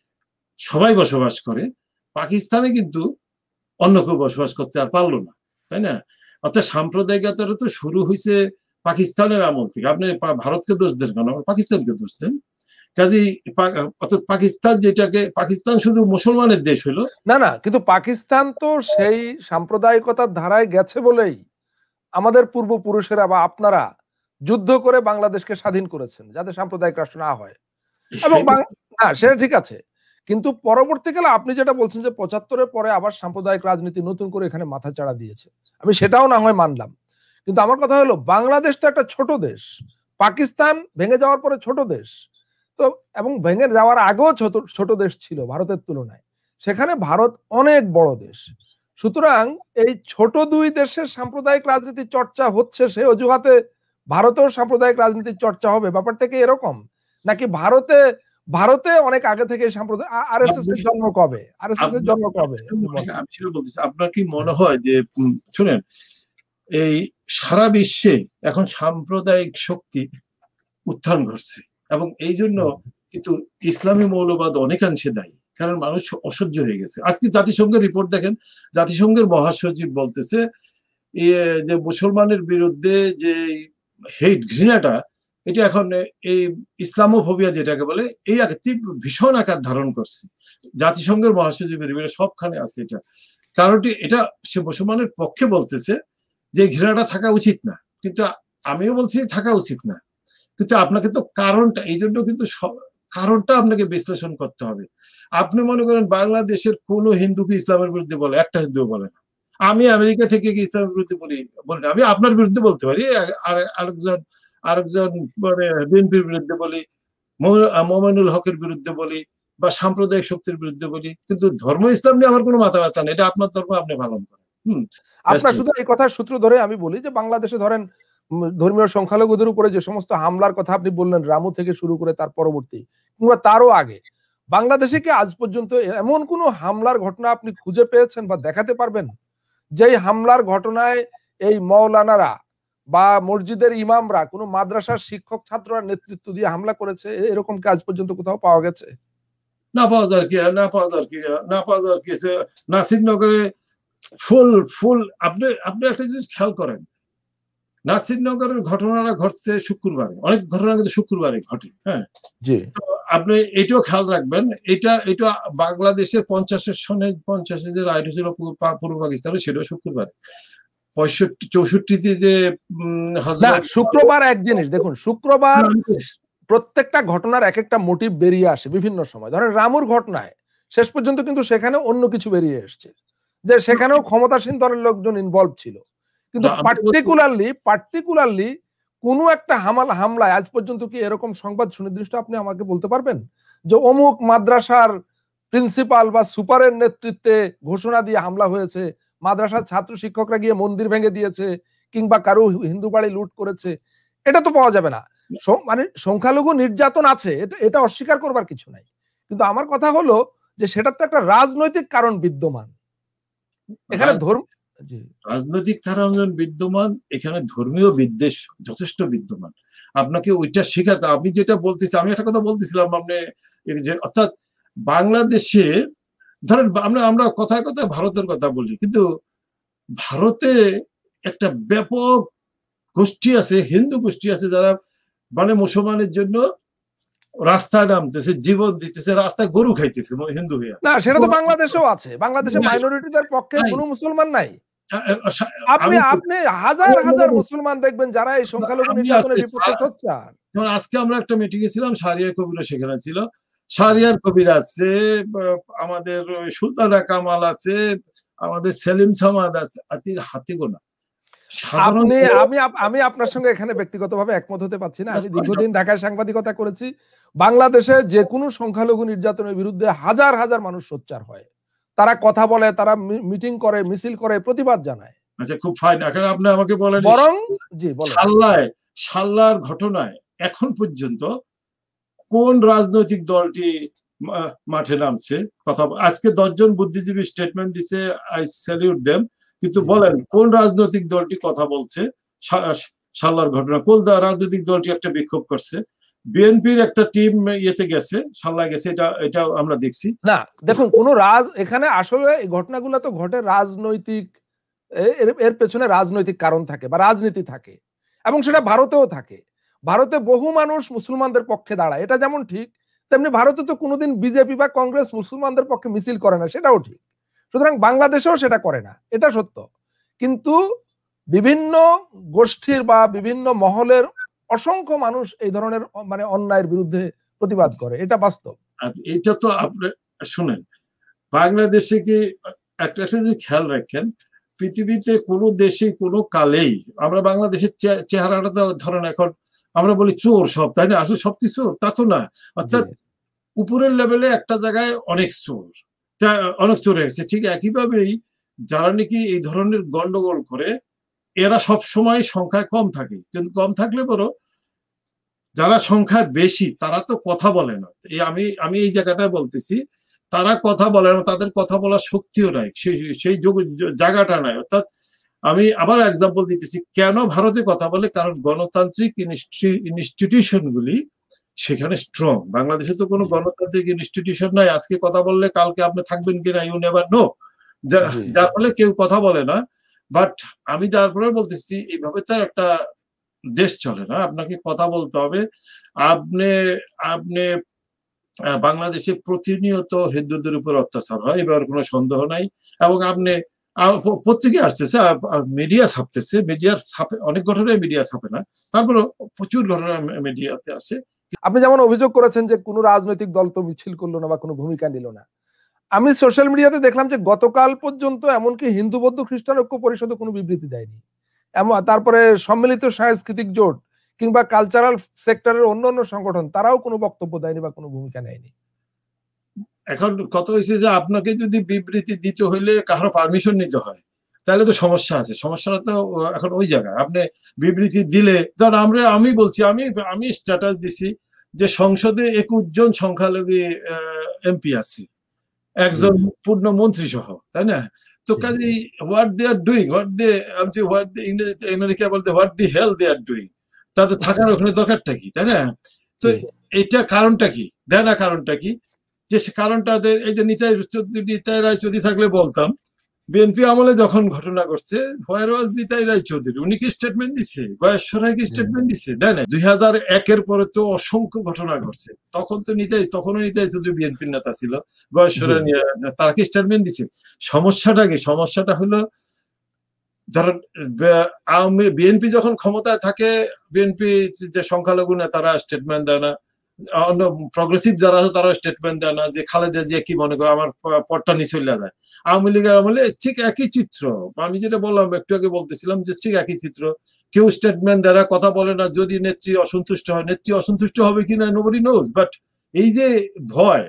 সবাই বসবাস করে। পাকিস্তানে কিন্তু অন্য কেউ বসবাস করতে আর পারলো না, তাই না? অর্থাৎ সাম্প্রদায়িকতাটা তো শুরু হয়েছে পাকিস্তানের আমল থেকে। আপনি ভারতকে দোষ দেন কেন, পাকিস্তানকে দোষ দেন। কাজেই অর্থাৎ পাকিস্তান যেটাকে, পাকিস্তান শুধু মুসলমানের দেশ হলো না না, কিন্তু পাকিস্তান তো সেই সাম্প্রদায়িকতার ধারায় গেছে বলেই আমাদের পূর্বপুরুষেরা বা আপনারা যুদ্ধ করে বাংলাদেশকে স্বাধীন করেছেন, যাতে সাম্প্রদায়িক রাষ্ট্র না হয়। এবং না, সেটা ঠিক আছে, কিন্তু পরবর্তীকালে আপনি যেটা বলছেন যে পঁচাত্তরের পরে আবার সাম্প্রদায়িক রাজনীতি নতুন করে এখানে মাথা চাড়া দিয়েছে, আমি সেটাও না হয় মানলাম, কিন্তু আমার কথা হলো বাংলাদেশ তো একটা ছোট দেশ, পাকিস্তান ভেঙে যাওয়ার পরে ছোট দেশ তো, এবং ভেঙে যাওয়ার আগেও ছোট ছোট দেশ ছিল ভারতের তুলনায়, সেখানে ভারত অনেক বড় দেশ। সুতরাং এই ছোট দুই দেশের সাম্প্রদায়িক রাজনীতির চর্চা হচ্ছে, সেই অজুহাতে ভারতেও সাম্প্রদায়িক রাজনীতির চর্চা হবে, ব্যাপারটা কি এরকম? নাকি ভারতে ভারতে অনেক আগে থেকে সাম্প্রদায়িক আরএসএস এর জন্ম কবে? আরএসএস এর জন্ম কবে? আমি সেটা বলতেছি, আপনার কি মনে হয় যে শুনেন, এই সারা বিশ্বে এখন সাম্প্রদায়িক শক্তি উত্থান ঘটছে, এবং এই জন্য কিন্তু ইসলামী মৌলবাদ অনেকাংশে দায়ী, কারণ মানুষ অসহ্য হয়ে গেছে। আজকে জাতিসংঘের রিপোর্ট দেখেন, জাতিসংঘের মহাসচিব বলতেছে যে মুসলমানের বিরুদ্ধে যে হেট, ঘৃণাটা, এটা এখন এই ইসলামোফোবিয়া যেটাকে বলে, এই ভীষণ আকার ধারণ করছে। জাতিসংঘের মহাসচিবের রিপোর্টে সবখানে আছে এটা। কারণটি এটা সে মুসলমানের পক্ষে বলতেছে যে ঘৃণাটা থাকা উচিত না, কিন্তু আমিও বলছি থাকা উচিত না, কিন্তু আপনাকে তো কারণটা, এই জন্য কিন্তু কারণটা আপনাকে বিশ্লেষণ করতে হবে। আপনি মনে করেন বাংলাদেশের কোন হিন্দুকে ইসলামের বিরুদ্ধে বলে, একটা হিন্দু বলে না। আমি আমেরিকা থেকে কি ইসলামের বিরুদ্ধে বলি বলি না, আমি আপনার বিরুদ্ধে বলতে পারি, আর আরেকজন আরেকজন মানে বিএনপির বিরুদ্ধে বলি, মোমিনুল হকের বিরুদ্ধে বলি, বা সাম্প্রদায়িক শক্তির বিরুদ্ধে বলি, কিন্তু ধর্ম ইসলাম নিয়ে আমার কোনো মাথা ব্যথা নেই, এটা আপনার ধর্ম, আপনি পালন করেন। হম আপনার শুধু এই কথার সূত্র ধরে আমি বলি যে বাংলাদেশে ধরেন ধর্মীয় সংখ্যালঘুদের উপরে যে সমস্ত হামলার কথা আপনি বললেন, রামু থেকে শুরু করে তার পরবর্তী কিংবা তারও আগে, বাংলাদেশে কি আজ পর্যন্ত এমন কোনো হামলার ঘটনা আপনি খুঁজে পেয়েছেন বা দেখাতে পারবেন যেই হামলার ঘটনায় এই মৌলানারা বা মসজিদের ইমামরা, কোনো মাদ্রাসার শিক্ষক ছাত্ররা নেতৃত্ব দিয়ে হামলা করেছে, এরকম কাজ পর্যন্ত কোথাও পাওয়া গেছে? না পাওয়া যায় কি, না পাওয়া যায় কি, না পাওয়া যায় কি। নাসিরনগরে ফুল ফুল আপনি আপনি একটা জিনিস খেয়াল করেন, নাসিরনগরের ঘটনাটা ঘটছে শুক্রবারে, অনেক ঘটনা কিন্তু শুক্রবারে ঘটে, হ্যাঁ জি, আপনি এটাও খেয়াল রাখবেন, এটা এটা বাংলাদেশের পঞ্চাশের সনে পঞ্চাশে যে রাইট হয়েছিল পূর্ব পাকিস্তানে, সেটাও শুক্রবারে। পঁয়ষট্টি চৌষট্টিতে যে শুক্রবার এক জিনিস দেখুন, শুক্রবার প্রত্যেকটা ঘটনার এক একটা মোটিভ বেরিয়ে আসে বিভিন্ন সময়। ধরেন রামুর ঘটনায় শেষ পর্যন্ত কিন্তু সেখানে অন্য কিছু বেরিয়ে এসছে, যে সেখানেও ক্ষমতাসীন দলের লোকজন ইনভলভ ছিল, কিন্তু পার্টিকুলারলি পার্টিকুলারলি কোনো একটা হামলা হামলায় আজ পর্যন্ত কি এরকম সংবাদ সুনির্দিষ্ট আপনি আমাকে বলতে পারবেন যে অমুক মাদ্রাসার প্রিন্সিপাল বা সুপারের নেতৃত্বে ঘোষণা দিয়ে হামলা হয়েছে, মাদ্রাসার ছাত্র শিক্ষকরা গিয়ে মন্দির ভেঙে দিয়েছে, কিংবা কারো হিন্দু বাড়ি লুট করেছে, এটা তো পাওয়া যাবে না। মানে সংখ্যালঘু নির্যাতন আছে, এটা এটা অস্বীকার করবার কিছু নাই, কিন্তু আমার কথা হলো যে সেটার তো একটা রাজনৈতিক কারণ বিদ্যমান এখানে। ধর্ম রাজনৈতিক কারণ বিদ্যমান, এখানে ধর্মীয় বিদ্বেষ যথেষ্ট বিদ্যমান। আপনাকে ওইটা স্বীকার, আমি যেটা বলতেছি, আমি একটা কথা বলতেছিলাম আপনি যে, অর্থাৎ বাংলাদেশে ধরেন আমরা আমরা কথায় কথায় ভারতের কথা বলি, কিন্তু ভারতে একটা ব্যাপক গোষ্ঠী আছে, হিন্দু গোষ্ঠী আছে, যারা মানে মুসলমানের জন্য রাস্তায় নামতেছে, জীবন দিতেছে, রাস্তায় গরু খাইতেছে হিন্দু হইয়া। না, সেটা তো বাংলাদেশেও আছে। বাংলাদেশে মাইনরিটিদের পক্ষে কোনো মুসলমান নাই। আপনি আপনি হাজার হাজার মুসলমান দেখবেন যারা এই সংখ্যালঘু নির্যাতনের বিপক্ষে সোচ্চার। আজকে আমরা একটা মিটিং এ ছিলাম, শাহরিয়ার কবিরও সেখানে ছিল। শাহরিয়ার কবির আছে, আমাদের সুলতানা কামাল আছে, আমাদের সেলিম সামাদ আছে, আতির হাতে গোনা। আপনি আমি আমি আপনার সঙ্গে এখানে ব্যক্তিগতভাবে একমত হতে পারছি না। আমি দীর্ঘদিন ঢাকায় সাংবাদিকতা করেছি। বাংলাদেশে যে কোনো সংখ্যালঘু নির্যাতনের বিরুদ্ধে হাজার হাজার মানুষ সোচ্চার হয়, তারা কথা বলে, তারা মিটিং করে, মিছিল করে, প্রতিবাদ জানায়। আচ্ছা, খুব ফাইন। এখন আপনি আমাকে বলেন, বরং জি বলেন, সাল্লায় সাল্লার ঘটনায় এখন পর্যন্ত কোন রাজনৈতিক দলটি মাঠে নামছে কথা? আজকে দশজন বুদ্ধিজীবী স্টেটমেন্ট দিছে, আই স্যালিউট দেম, কিন্তু বলেন কোন রাজনৈতিক দলটি কথা বলছে সাল্লার ঘটনা? কোন রাজনৈতিক দলটি একটা বিক্ষোভ করছে? বিএনপির একটা টিম ইয়েতে গেছে, সাল্লায় গেছে, এটা এটা আমরা দেখছি না। দেখুন, কোন রাজ এখানে আসলে এই ঘটনাগুলো তো ঘটে রাজনৈতিক, এর পেছনে রাজনৈতিক কারণ থাকে বা রাজনীতি থাকে, এবং সেটা ভারতেও থাকে। ভারতে বহু মানুষ মুসলমানদের পক্ষে দাঁড়ায়, এটা যেমন ঠিক, তেমনি ভারতে তো কোনোদিন বিজেপি বা কংগ্রেস মুসলমানদের পক্ষে মিছিল করে না, সেটাও ঠিক। সুতরাং বাংলাদেশেও সেটা করে না, এটা সত্য। কিন্তু বিভিন্ন গোষ্ঠীর বা বিভিন্ন মহলের অসংখ্য মানুষ এই ধরনের মানে অন্যায়ের বিরুদ্ধে প্রতিবাদ করে, এটা বাস্তব। এটা তো আপনি শুনেন, বাংলাদেশে কি একটা যদি খেয়াল রাখেন, পৃথিবীতে কোনো দেশে কোনো কালেই আমরা বাংলাদেশের চেহারাটা তো ধরেন এখন আমরা বলি চোর সব, তাই না? আসলে সবকিছু তা তো না। অর্থাৎ উপরের লেভেলে একটা জায়গায় অনেক চোর, অনেক চোর হয়েছে। ঠিক একইভাবেই যারা নাকি এই ধরনের গন্ডগোল করে, এরা সব সময় সংখ্যায় কম থাকে, কিন্তু কম থাকলে বড় যারা সংখ্যায় বেশি তারা তো কথা বলে না। এই আমি আমি এই জায়গাটায় বলতেছি, তারা কথা বলে না, তাদের কথা বলার শক্তিও নাই, সেই সেই জায়গাটা নাই। অর্থাৎ আমি আবার এক্সাম্পল দিতেছি কেন ভারতে কথা বলে, কারণ গণতান্ত্রিক ইনস্টিটিউশন গুলি সেখানে স্ট্রং। বাংলাদেশে তো কোনো গণতান্ত্রিক ইনস্টিটিউশন নাই, আজকে কথা বললে কালকে আপনি থাকবেন কিনা ইউ নেভার নো, যার ফলে কেউ কথা বলে না। বাট আমি তারপরে বলতেছি এইভাবে তো একটা দেশ চলে না, আপনাকে কথা বলতে হবে। আপনি আপনি বাংলাদেশে প্রতিনিয়ত হিন্দুদের উপর অত্যাচার হয়, এবার কোনো সন্দেহ নাই। এবং আপনি পত্রিকায় আসতেছে, মিডিয়া ছাপতেছে, মিডিয়ার ছাপে অনেক ঘটনায় মিডিয়া ছাপে না, তারপরে প্রচুর ঘটনা মিডিয়াতে আসে। আপনি যেমন অভিযোগ করেছেন যে কোনো রাজনৈতিক দল তো মিছিল করলো না বা কোনো ভূমিকা নিল না, আমি সোশ্যাল মিডিয়াতে দেখলাম যে গতকাল পর্যন্ত এমনকি হিন্দু বৌদ্ধ খ্রিস্টান ঐক্য পরিষদও কোনো বিবৃতি দেয়নি। এমন তারপরে সম্মিলিত সাংস্কৃতিক জোট কিংবা কালচারাল সেক্টরের অন্যান্য সংগঠন তারাও কোনো বক্তব্য দেয়নি বা কোনো ভূমিকা নেয়নি। এখন কত হয়েছে যে আপনাকে যদি বিবৃতি দিতে হইলে কারো পারমিশন নিতে হয়, তাহলে তো সমস্যা আছে। সমস্যাটা তো এখন ওই জায়গায়, আপনি বিবৃতি দিলে ধর আমরা আমি বলছি আমি আমি স্ট্যাটাস দিছি যে সংসদে একুশ জন সংখ্যালঘু এমপি আছে, একজন পূর্ণ মন্ত্রী সহ, তাই না? তো কাজে what they are doing, what they আমি হোয়াট দে ইংরেজিতে আমেরিকা বলতে what the hell they are doing, তাদের থাকার ওখানে দরকারটা কি, তাই না? তো এইটা কারণটা কি দেয় না, কারণটা কি? যে কারণটা এই যে নিতাই নিতাই রায়চৌধুরী থাকলে বলতাম, বিএনপি আমলে যখন ঘটনা ঘটছে হোয়ার ওয়াজ নিতাই রায়চৌধুরী, উনি কি স্টেটমেন্ট দিচ্ছে? গয়েশ্বরায় কি স্টেটমেন্ট দিচ্ছে? দেয় না। দুই হাজার একের পরে তো অসংখ্য ঘটনা ঘটছে, তখন তো নিতাই তখনও নিতাই চৌধুরী বিএনপির নেতা ছিল, গয়েশ্বরা নিয়ে তারা কি স্টেটমেন্ট দিচ্ছে? সমস্যাটা কি? সমস্যাটা হলো ধরেন আওয়ামী বিএনপি যখন ক্ষমতায় থাকে, বিএনপি যে সংখ্যালঘু নেতারা স্টেটমেন্ট দেয় না, অন্য প্রগ্রেসিভ যারা আছে তারা স্টেটমেন্ট দেয় না, যে খালেদা জিয়া কি মনে করে আমার পটটা নিচে চলে যায়। আওয়ামী লীগের আমলে ঠিক একই চিত্র, আমি যেটা বললাম একটু আগে বলতেছিলাম যে ঠিক একই চিত্র, কেউ স্টেটমেন্ট দেয় না, কথা বলে না। যদি নেত্রী অসন্তুষ্ট হয়, নেত্রী অসন্তুষ্ট হবে কিনা নোবডি নোজ, বাট এই যে ভয়,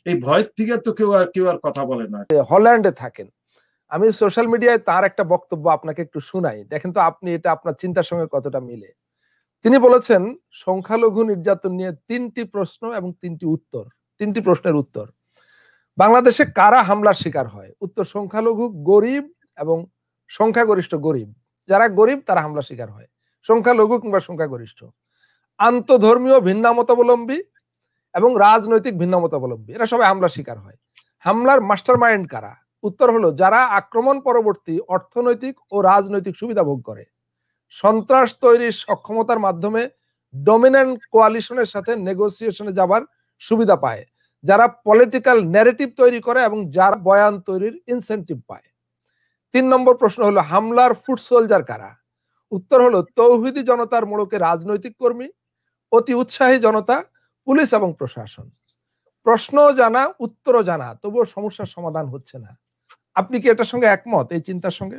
এই ভয়ের থেকে তো কেউ আর কেউ আর কথা বলে না। হল্যান্ডে থাকেন, আমি সোশ্যাল মিডিয়ায় তার একটা বক্তব্য আপনাকে একটু শুনাই, দেখেন তো আপনি এটা আপনার চিন্তার সঙ্গে কতটা মিলে। তিনি বলেছেন সংখ্যালঘু নির্যাতন নিয়ে তিনটি প্রশ্ন এবং তিনটি উত্তর, তিনটি প্রশ্নের উত্তর। বাংলাদেশে কারা হামলার শিকার হয়? উত্তর সংখ্যালঘু, গরিব এবং সংখ্যাগরিষ্ঠ গরিব। যারা গরিব তারা হামলার শিকার হয়, সংখ্যালঘু কিংবা সংখ্যাগরিষ্ঠ। আন্তধর্মীয় ভিন্নমতাবলম্বী এবং রাজনৈতিক ভিন্নমতাবলম্বী, এরা সবাই হামলার শিকার হয়। হামলার মাস্টার মাইন্ড কারা? উত্তর হলো যারা আক্রমণ পরবর্তী অর্থনৈতিক ও রাজনৈতিক সুবিধা ভোগ করে, সন্ত্রাস তৈরির সক্ষমতার মাধ্যমে ডমিন্যান্ট কোয়ালিশনের সাথে নেগোসিয়েশনে যাবার সুবিধা পায়, যারা পলিটিক্যাল ন্যারেটিভ তৈরি করে এবং যারা বয়ান তৈরির ইনসেন্টিভ পায়। তিন নম্বর প্রশ্ন হলো হামলার ফুট সোলজার কারা? উত্তর হলো তৌহিদি জনতার মোড়কে রাজনৈতিক কর্মী, অতি উৎসাহী জনতা, পুলিশ এবং প্রশাসন। প্রশ্ন জানা, উত্তরও জানা, তবুও সমস্যার সমাধান হচ্ছে না। আপনি কি এটার সঙ্গে একমত, এই চিন্তার সঙ্গে?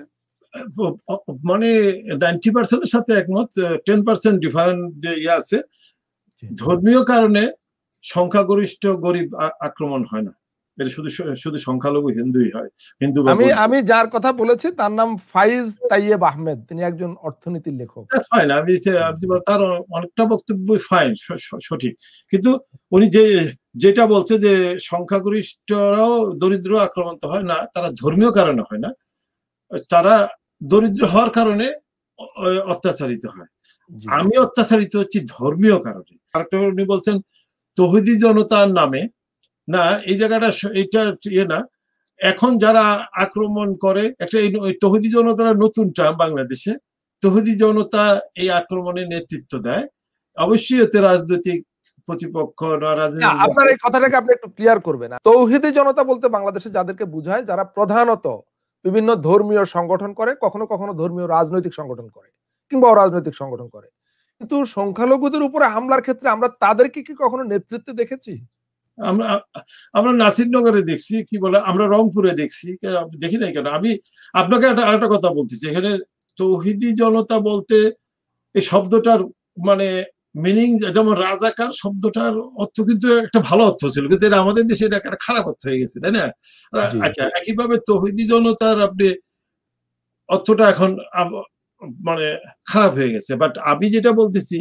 মানে নাইনটি পার্সেন্টের সাথে একমত, টেন পার্সেন্ট ডিফারেন্ট ইয়ে আছে। ধর্মীয় কারণে সংখ্যাগরিষ্ঠ গরিব আক্রমণ হয় না, এটা শুধু শুধু সংখ্যালঘু হিন্দুই হয়। হিন্দু আমি আমি যার কথা বলেছি তার নাম ফাইজ তাইয়েব আহমেদ, তিনি একজন অর্থনীতির লেখক। ফাইন, আমি তার অনেকটা বক্তব্য ফাইন, সঠিক, কিন্তু উনি যে যেটা বলছে যে সংখ্যাগরিষ্ঠরাও দরিদ্র আক্রান্ত হয় না, তারা ধর্মীয় কারণে হয় না, তারা দরিদ্র হওয়ার কারণে অত্যাচারিত হয়। আমি অত্যাচারিত হচ্ছি ধর্মীয় কারণে। আরেকটা উনি বলছেন তৌহিদি জনতার নামে, না এই জায়গাটা এটা ইয়ে না। এখন যারা আক্রমণ করে, একটা তৌহিদি জনতারা নতুন টার্ম বাংলাদেশে, তৌহিদি জনতা এই আক্রমণে নেতৃত্ব দেয়। অবশ্যই এতে রাজনৈতিক প্রতিপক্ষ, আপনার এই কথাটাকে আপনি একটু ক্লিয়ার করবেন। তৌহিদি জনতা বলতে বাংলাদেশে যাদেরকে বোঝায় যারা প্রধানত বিভিন্ন ধর্মীয় সংগঠন করে, কখনো কখনো ধর্মীয় রাজনৈতিক সংগঠন করে কিংবা অরাজনৈতিক সংগঠন করে। কিন্তু সংখ্যালঘুদের উপরে হামলার ক্ষেত্রে আমরা তাদেরকে কি কখনো নেতৃত্বে দেখেছি? আমরা আমরা নাসিরনগরে দেখছি, কি বলে আমরা রংপুরে দেখছি, দেখি নাই কেন? আমি আপনাকে একটা আরেকটা কথা বলতেছি, এখানে তৌহিদি জনতা বলতে এই শব্দটার মানে মিনিং, যেমন রাজাকার শব্দটার অর্থ কিন্তু একটা ভালো অর্থ ছিল, কিন্তু এটা আমাদের দেশে এটা একটা খারাপ অর্থ হয়ে গেছে, তাই না? আচ্ছা, একইভাবে তৌহিদি জনতার আপনি অর্থটা এখন মানে খারাপ হয়ে গেছে। বাট আমি যেটা বলতেছি,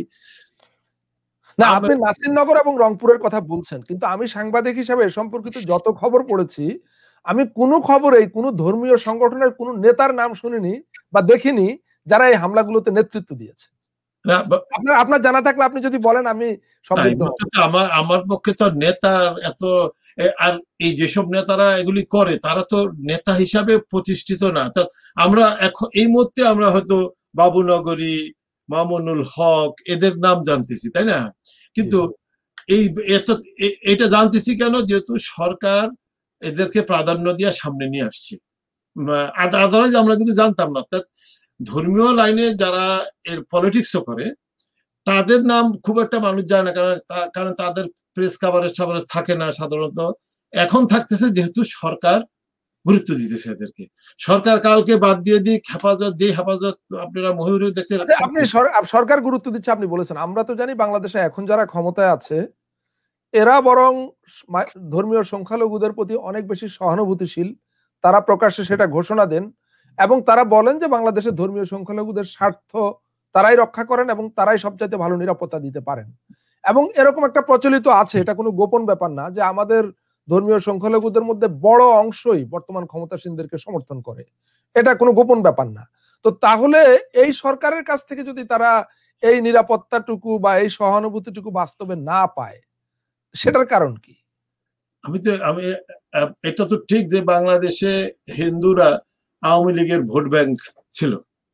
না আপনি নাসিরনগর এবং রংপুরের কথা বলছেন, কিন্তু আমি সাংবাদিক হিসাবে এ সম্পর্কিত যত খবর পড়েছি, আমি কোনো খবরেই কোনো ধর্মীয় সংগঠনের কোনো নেতার নাম শুনিনি বা দেখিনি যারা এই হামলাগুলোতে নেতৃত্ব দিয়েছে। আপনার আপনার জানা থাকলে আপনি যদি বলেন, আমি সমৃদ্ধ। আমার আমার পক্ষে তো নেতার এত, আর এই যেসব নেতারা এগুলি করে তারা তো নেতা হিসাবে প্রতিষ্ঠিত না। আমরা এখন এই মুহূর্তে আমরা হয়তো বাবুনগরী, মামুনুল হক এদের নাম জানতেছি, তাই না? কিন্তু এই এত এটা জানতেছি কেন? যেহেতু সরকার এদেরকে প্রাধান্য দিয়ে সামনে নিয়ে আসছে। আদারওয়াইজ আমরা কিন্তু জানতাম না। ধর্মীয় লাইনে যারা এর পলিটিক্সও করে তাদের নাম খুব একটা মানুষ জানে না, কারণ কারণ তাদের প্রেস কাভারেজ টাভারেজ থাকে না সাধারণত। এখন থাকতেছে যেহেতু সরকার গুরুত্ব দিতেছে এদেরকে। সরকার কালকে বাদ দিয়ে দিক, হেফাজত, যে হেফাজত আপনারা মহিউরে দেখছেন, আপনি সরকার গুরুত্ব দিচ্ছে আপনি বলেছেন। আমরা তো জানি বাংলাদেশে এখন যারা ক্ষমতায় আছে এরা বরং ধর্মীয় সংখ্যালঘুদের প্রতি অনেক বেশি সহানুভূতিশীল। তারা প্রকাশ্যে সেটা ঘোষণা দেন এবং তারা বলেন যে বাংলাদেশের ধর্মীয় সংখ্যালঘুদের স্বার্থ তারাই রক্ষা করেন এবং তারাই সবচাইতে ভালো নিরাপত্তা দিতে পারেন। এবং এরকম একটা প্রচলিত আছে, এটা কোনো গোপন ব্যাপার না, যে আমাদের ধর্মীয় সংখ্যালঘুদের মধ্যে বড় অংশই বর্তমান ক্ষমতাসীনদেরকে সমর্থন করে। এটা কোনো গোপন ব্যাপার না। তো তাহলে এই সরকারের কাছ থেকে যদি তারা এই নিরাপত্তাটুকু বা এই সহানুভূতিটুকু বাস্তবে না পায়, সেটার কারণ কি? আমি তো আমি এটা তো ঠিক যে বাংলাদেশে হিন্দুরা আওয়ামী লীগের ভোট ব্যাংক ছিল,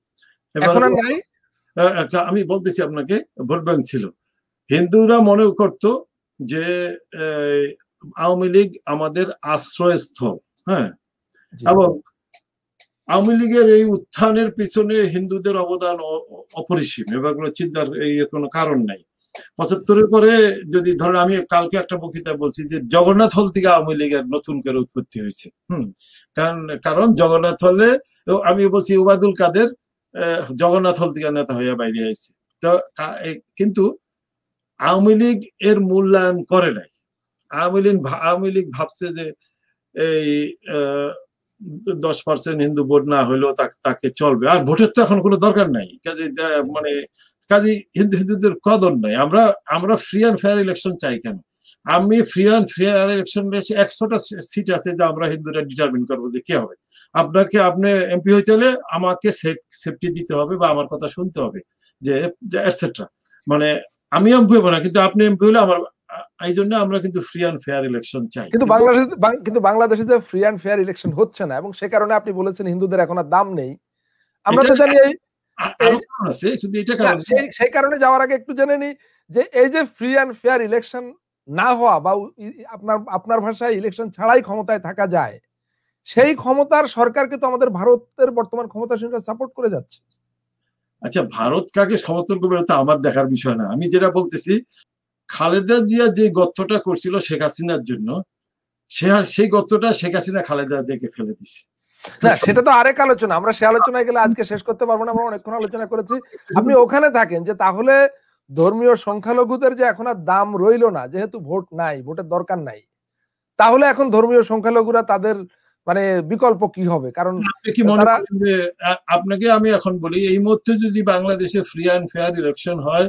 এখন আর নাই। আমি বলতেছি আপনাকে, ভোট ব্যাংক ছিল। হিন্দুরা মনে করত যে আওয়ামী লীগ আমাদের আশ্রয়স্থল, হ্যাঁ, এবং আওয়ামী লীগের এই উত্থানের পিছনে হিন্দুদের অবদান অপরিসীম, এবার কোনো চিন্তার এর কোনো কারণ নাই। পঁচাত্তরের পরে যদি ধরেন, আমি কালকে একটা বক্তৃতা বলছি যে জগন্নাথ হল থেকে আওয়ামী লীগের নতুন করে উৎপত্তি হয়েছে। হম কারণ কারণ জগন্নাথ হলে আমি বলছি ওবায়দুল কাদের জগন্নাথ হল থেকে নেতা হইয়া বাইরে আসছে। তো কিন্তু আওয়ামী লীগ এর মূল্যায়ন করে নাই, আওয়ামী লীগ আওয়ামী লীগ ভাবছে যে এই দশ পার্সেন্ট হিন্দু ভোট না হইলেও তাকে চলবে, আর ভোটের তো এখন কোনো দরকার নাই, কাজে মানে কাজে হিন্দু হিন্দুদের কদর নাই। আমরা আমরা ফ্রি অ্যান্ড ফেয়ার ইলেকশন চাই কেন? আমি ফ্রি অ্যান্ড ফেয়ার ইলেকশন একশোটা সিট আছে যে আমরা হিন্দুরা ডিটারমিন করবো যে কি হবে। আপনাকে আপনি এমপি হইতে হলে আমাকে সেফটি দিতে হবে বা আমার কথা শুনতে হবে যে এটসেট্রা, মানে আমি এমপি হবো না কিন্তু আপনি এমপি হলে আমার, এই জন্য আমরা কিন্তু ফ্রি অ্যান্ড ফেয়ার ইলেকশন চাই। কিন্তু বাংলাদেশে কিন্তু বাংলাদেশে যে ফ্রি অ্যান্ড ফেয়ার ইলেকশন হচ্ছে না, এবং সে কারণে আপনি বলেছেন হিন্দুদের এখন আর দাম নেই। আমরা তো জানি সেই কারণে যাওয়ার আগে একটু জেনে নি যে এই যে ফ্রি অ্যান্ড ফেয়ার ইলেকশন না হওয়া বা আপনার আপনার ভাষায় ইলেকশন ছাড়াই ক্ষমতায় থাকা যায়, সেই ক্ষমতার সরকারকে তো আমাদের ভারতের বর্তমান ক্ষমতাসীনরা সাপোর্ট করে যাচ্ছে। আচ্ছা, ভারত কাকে সমর্থন করবে তা আমার দেখার বিষয় না। আমি যেটা বলতেছি, খালেদা জিয়া যে গর্তটা করছিল শেখ হাসিনার জন্য, সেই গর্তটা শেখ হাসিনা খালেদা জিয়াকে ফেলে দিচ্ছে। না, সেটা তো আরেক আলোচনা, আমরা সে আলোচনায় গেলে আজকে শেষ করতে পারবো না, আমরা অনেকক্ষণ আলোচনা করেছি। আপনি ওখানে থাকেন যে তাহলে ধর্মীয় সংখ্যালঘুদের যে এখন আর দাম রইল না, যেহেতু ভোট নাই, ভোটের দরকার নাই, তাহলে এখন ধর্মীয় সংখ্যালঘুরা তাদের মানে বিকল্প কি হবে? কারণ আপনি কি মনে করেন যে, আপনাকে আমি এখন বলি, এই মুহূর্তে যদি বাংলাদেশে ফ্রি অ্যান্ড ফেয়ার ইলেকশন হয়,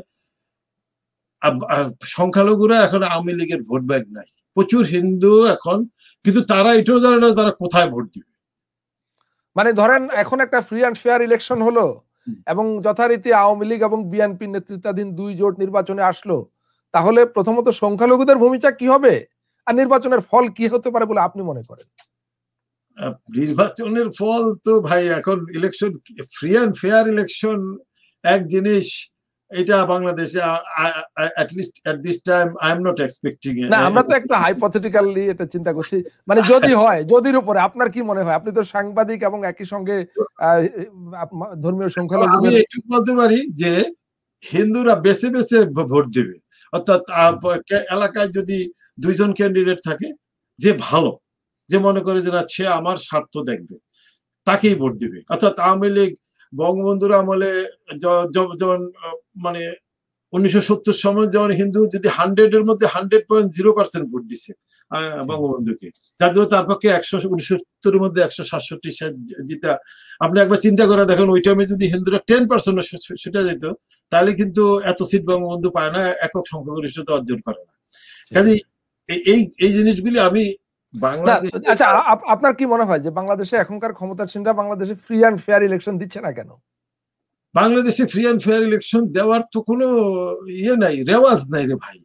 সংখ্যালঘুরা এখন আওয়ামী লীগের ভোট ব্যাংক নাই, প্রচুর হিন্দু এখন, কিন্তু তারা এটাও জানে না তারা কোথায় ভোট দিবে। মানে ধরেন এখন একটা ফ্রি অ্যান্ড ফেয়ার ইলেকশন হলো এবং যথারীতি আওয়ামী লীগ এবং বিএনপি নেতৃত্বাধীন দুই জোট নির্বাচনে আসলো, তাহলে প্রথমত সংখ্যালঘুদের ভূমিকা কি হবে আর নির্বাচনের ফল কি হতে পারে বলে আপনি মনে করেন? নির্বাচনের ফল তো ভাই এখন election, free and fair election এক জিনিস, এটা বাংলাদেশে at least at this time I am not expecting it. না, আমরা তো একটা হাইপোথেটিক্যালি এটা চিন্তা করছি, মানে যদি হয়, যদির উপরে আপনার কি মনে হয়? আপনি তো সাংবাদিক এবং একই সঙ্গে ধর্মীয় সংখ্যালঘু। আমি একটু বলতে পারি যে হিন্দুরা বেছে বেছে ভোট দেবে, অর্থাৎ এলাকায় যদি দুইজন ক্যান্ডিডেট থাকে, যে ভালো, যে মনে করে যে না সে আমার স্বার্থ দেখবে, তাকেই ভোট দিবে। অর্থাৎ আওয়ামী লীগ বঙ্গবন্ধুর আমলে যখন মানে উনিশশো সত্তর সময় যেমন হিন্দু যদি হান্ড্রেড এর মধ্যে hundred point zero percent vote দিচ্ছে বঙ্গবন্ধুকে, যার জন্য তার পক্ষে একশো উনিশশো সত্তরের মধ্যে একশো সাতষট্টি জিতা। আপনি একবার চিন্তা করে দেখেন, ওই টাইমে যদি হিন্দুরা টেন পার্সেন্ট সেটা যেত, তাহলে কিন্তু এত সিট বঙ্গবন্ধু পায় না, একক সংখ্যাগরিষ্ঠতা অর্জন করে না। কাজে এই এই জিনিসগুলি আমি বাংলাদেশ। আচ্ছা, আপনার কি মনে হয় যে বাংলাদেশে এখনকার ক্ষমতাসীনরা বাংলাদেশে ফ্রি অ্যান্ড ফেয়ার ইলেকশন দিচ্ছে না কেন? বাংলাদেশে ফ্রি অ্যান্ড ফেয়ার ইলেকশন দেওয়ার তো কোনো ইয়ে নাই, রেওয়াজ নাই রে ভাই।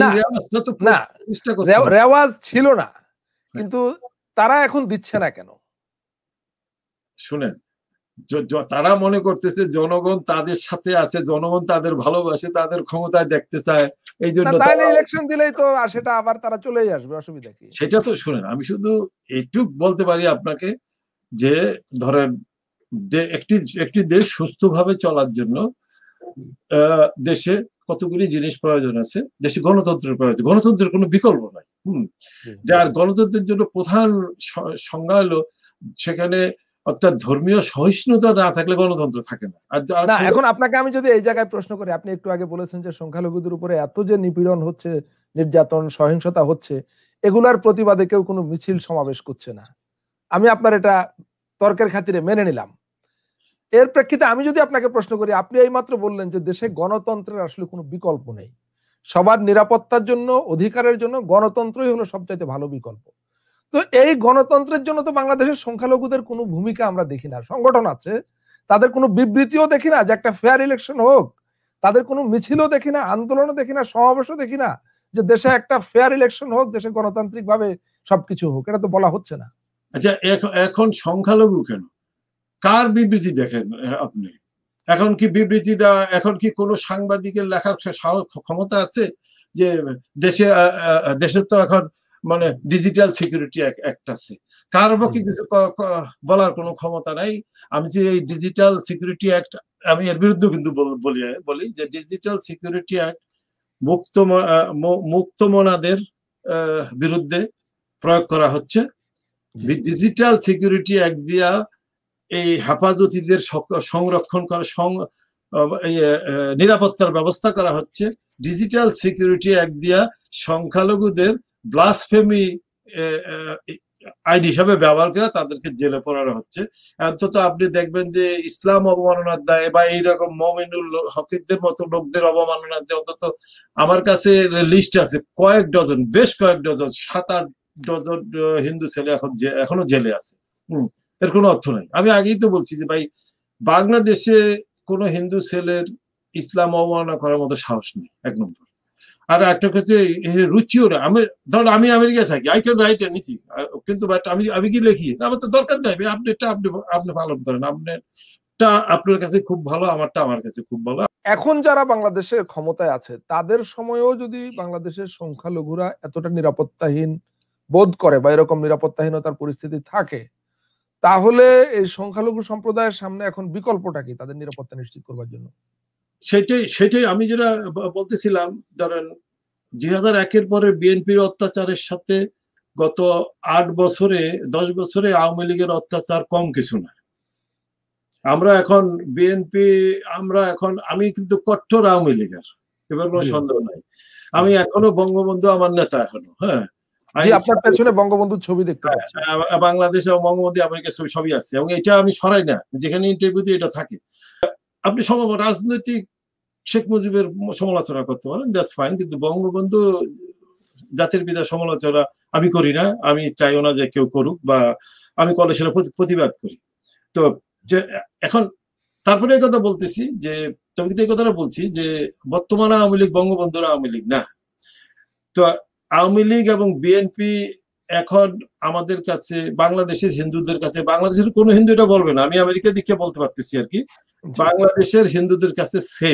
রেওয়াজ ছিল না, কিন্তু তারা এখন দিচ্ছে না কেন? শুনেন, তারা মনে করতেছে জনগণ তাদের সাথে আছে, জনগণ তাদের ভালোবাসে, তাদের ক্ষমতায় দেখতে চায়, এই জন্য ইলেকশন দিলেই তো আর সেটা আবার তারা চলেই আসবে, অসুবিধা কি? সেটা তো শুনেন, আমি শুধু এইটুক বলতে পারি আপনাকে যে ধরেন একটি একটি দেশ সুস্থভাবে চলার জন্য দেশে কতগুলি জিনিস প্রয়োজন আছে। দেশে গণতন্ত্রের প্রয়োজন, গণতন্ত্রের কোনো বিকল্প নাই। হম যার গণতন্ত্রের জন্য প্রধান সংজ্ঞা হলো সেখানে, অর্থাৎ ধর্মীয় সহিষ্ণুতা না থাকলে গণতন্ত্র থাকে না। না, এখন আপনাকে আমি যদি এই জায়গায় প্রশ্ন করি, আপনি একটু আগে বলেছেন যে সংখ্যালঘুদের উপরে এত যে নিপীড়ন হচ্ছে, নির্যাতন, সহিংসতা হচ্ছে, এগুলার প্রতিবাদে কেউ কোনো মিছিল সমাবেশ করছে না। আমি আপনার এটা তর্কের খাতিরে মেনে নিলাম। এর প্রেক্ষিতে আমি যদি আপনাকে প্রশ্ন করি, আপনি এইমাত্র বললেন যে দেশে গণতন্ত্রের আসলে কোনো বিকল্প নেই, সবার নিরাপত্তার জন্য, অধিকারের জন্য গণতন্ত্রই হলো সবচাইতে ভালো বিকল্প। তো এই গণতন্ত্রের জন্য তো বাংলাদেশের সংখ্যালঘুদের কোনো ভূমিকা আমরা দেখি না। সংগঠন আছে, তাদের কোনো বিবৃতিও দেখি না যে একটা ফেয়ার ইলেকশন হোক, তাদের কোনো মিছিলও দেখি না, আন্দোলনও দেখি না, সমাবেশও দেখি না যে দেশে একটা ফেয়ার ইলেকশন হোক, দেশে গণতান্ত্রিক ভাবে সবকিছু হোক, এটা তো বলা হচ্ছে না। আচ্ছা, এখন সংখ্যালঘু কেন, কার বিবৃতি দেখেন আপনি? এখন কি বিবৃতি দেওয়া, এখন কি কোনো সাংবাদিকের লেখার ক্ষমতা আছে যে দেশে, দেশের তো এখন মানে ডিজিটাল সিকিউরিটি অ্যাক্ট আছে, কার পক্ষে কিছু বলার কোনো ক্ষমতা নাই। আমি যে এই ডিজিটাল সিকিউরিটি অ্যাক্ট, আমি এর বিরুদ্ধে কিন্তু বলি বলি যে ডিজিটাল সিকিউরিটি অ্যাক্ট মুক্ত মুক্তমনাদের বিরুদ্ধে প্রয়োগ করা হচ্ছে। ডিজিটাল সিকিউরিটি অ্যাক্ট দিয়া এই হেফাজতীদের সংরক্ষণ করা, নিরাপত্তার ব্যবস্থা করা হচ্ছে। ডিজিটাল সিকিউরিটি অ্যাক্ট দিয়া সংখ্যালঘুদের ব্লাসফেমি আইন হিসাবে ব্যবহার করে তাদেরকে জেলে পড়ানো হচ্ছে। অন্তত আপনি দেখবেন যে ইসলাম অবমাননার দায় বা এইরকম মমিনুল হকের মতো লোকদের অবমাননার দায় অন্তত আমার কাছে লিস্ট আছে কয়েক ডজন, বেশ কয়েক ডজন, সাত আট ডজন হিন্দু ছেলে এখন এখনো জেলে আছে। হম এর কোনো অর্থ নাই। আমি আগেই তো বলছি যে ভাই বাংলাদেশে কোনো হিন্দু ছেলের ইসলাম অবমাননা করার মতো সাহস নেই, এক নম্বর। আর একটা হচ্ছে রুচিও না। আমি ধরুন আমি আমেরিকায় থাকি, আই ক্যান রাইট এনিথিং, কিন্তু বাট আমি আমি কি লিখি আমার তো দরকার নাই। আপনিটা আপনি আপনি পালন করেন, আপনারটা আপনার কাছে খুব ভালো, আমারটা আমার কাছে খুব ভালো। এখন যারা বাংলাদেশে ক্ষমতায় আছে তাদের সময়েও যদি বাংলাদেশের সংখ্যালঘুরা এতটা নিরাপত্তাহীন বোধ করে বা এরকম নিরাপত্তাহীনতার পরিস্থিতি থাকে, তাহলে এই সংখ্যালঘু সম্প্রদায়ের সামনে এখন বিকল্পটা কি তাদের নিরাপত্তা নিশ্চিত করবার জন্য? সেটাই সেটাই আমি যেটা বলতেছিলাম, ধরেন দুই হাজার একের পরে বিএনপির অত্যাচারের সাথে গত আট বছরে দশ বছরে আওয়ামী লীগের অত্যাচার কম কিছু না। আমরা এখন বিএনপি আমরা এখন আমি কিন্তু কট্টর আওয়ামী লীগের, এবার কোনো সন্দেহ নাই। আমি এখনো বঙ্গবন্ধু আমার নেতা এখনো। হ্যাঁ, আপনার পেছনে বঙ্গবন্ধুর ছবি দেখতে পাচ্ছি, বাংলাদেশে বঙ্গবন্ধু আমেরিকার ছবি সবই আছে এবং এটা আমি সরাই না, যেখানে ইন্টারভিউতে এটা থাকে। আপনি সব রাজনৈতিক শেখ মুজিবের সমালোচনা করতে পারেন, দ্যাটস ফাইন, কিন্তু বঙ্গবন্ধু জাতির পিতার সমালোচনা আমি করি না, আমি চাইও না যে কেউ করুক, বা আমি করলে সেটা প্রতিবাদ করি। তো যে এখন তারপরে এই কথা বলতেছি যে তুমি কিন্তু এই কথাটা বলছি যে বর্তমানে আওয়ামী লীগ বঙ্গবন্ধুর আওয়ামী লীগ না। তো আওয়ামী লীগ এবং বিএনপি এখন আমাদের কাছে, বাংলাদেশের হিন্দুদের কাছে, বাংলাদেশের কোন হিন্দু এটা বলবে না, আমি আমেরিকা দিকে বলতে পারতেছি আর কি, বাংলাদেশের হিন্দুদের কাছে সেম।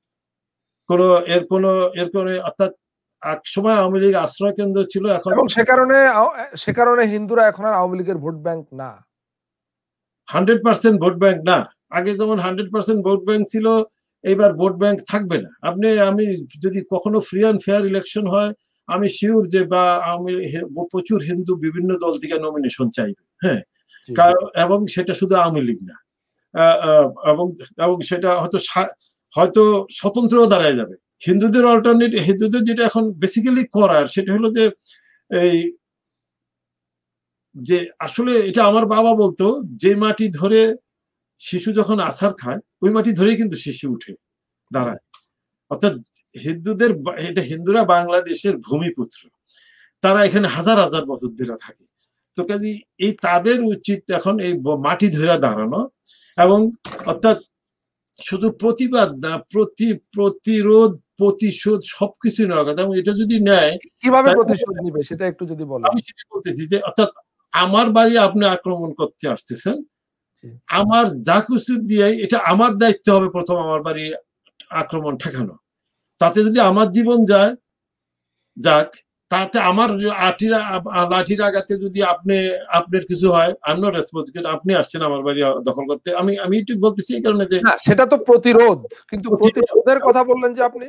কোন এর কোন এর কোন অর্থাৎ এক সময় আওয়ামী লীগ আশ্রয় কেন্দ্র ছিল, এখন সে কারণে সে কারণে হিন্দুরা এখন আর আওয়ামী লীগের ভোট ব্যাংক না, হান্ড্রেড পার্সেন্ট ভোট ব্যাংক না। আগে যেমন হান্ড্রেড পার্সেন্ট ভোট ব্যাংক ছিল, এইবার ভোট ব্যাংক থাকবে না। আপনি আমি যদি কখনো ফ্রি অ্যান্ড ফেয়ার ইলেকশন হয়, আমি শিওর যে বা আমি প্রচুর হিন্দু বিভিন্ন দল থেকে নমিনেশন চাইবে। হ্যাঁ, এবং সেটা শুধু আওয়ামী লীগ না, এবং এবং সেটা হয়তো হয়তো স্বতন্ত্র দাঁড়ায় যাবে। হিন্দুদের অল্টারনেটিভ, হিন্দুদের যেটা এখন বেসিক্যালি করার সেটা হলো যে এই যে আসলে এটা আমার বাবা বলতো, যে মাটি ধরে শিশু যখন আছাড় খায় ওই মাটি ধরেই কিন্তু শিশু উঠে দাঁড়ায়। অর্থাৎ হিন্দুদের, এটা হিন্দুরা বাংলাদেশের ভূমিপুত্র, তারা এখানে হাজার হাজার বছর ধরে থাকে। তো কাজে এই তাদের উচিত এখন এই মাটি ধরে দাঁড়ানো, এবং অর্থাৎ শুধু প্রতিবাদ না, প্রতি প্রতিরোধ প্রতিশোধ সবকিছু নেওয়া কথা। এবং এটা যদি নেয়, কিভাবে প্রতিশোধ নিবে সেটা একটু যদি বলেন। আমি সেটা বলতেছি যে অর্থাৎ আমার বাড়ি আপনি আক্রমণ করতে আসতেছেন, আমার যা কিছু দিয়ে এটা আমার দায়িত্ব হবে প্রথম আমার বাড়ি আক্রমণ ঠেকানো। তাতে যদি আমার জীবন যায় যাক, তাতে আমার আটিরা লাঠির আঘাতে যদি আপনি আপনার কিছু হয়, আই এম নট রেসপন্সিবল। আপনি আসছেন আমার বাড়ি দখল করতে, আমি আমি একটু বলতেছি এই কারণে যে সেটা তো প্রতিরোধ, কিন্তু প্রতিশোধের কথা বললেন যে আপনি।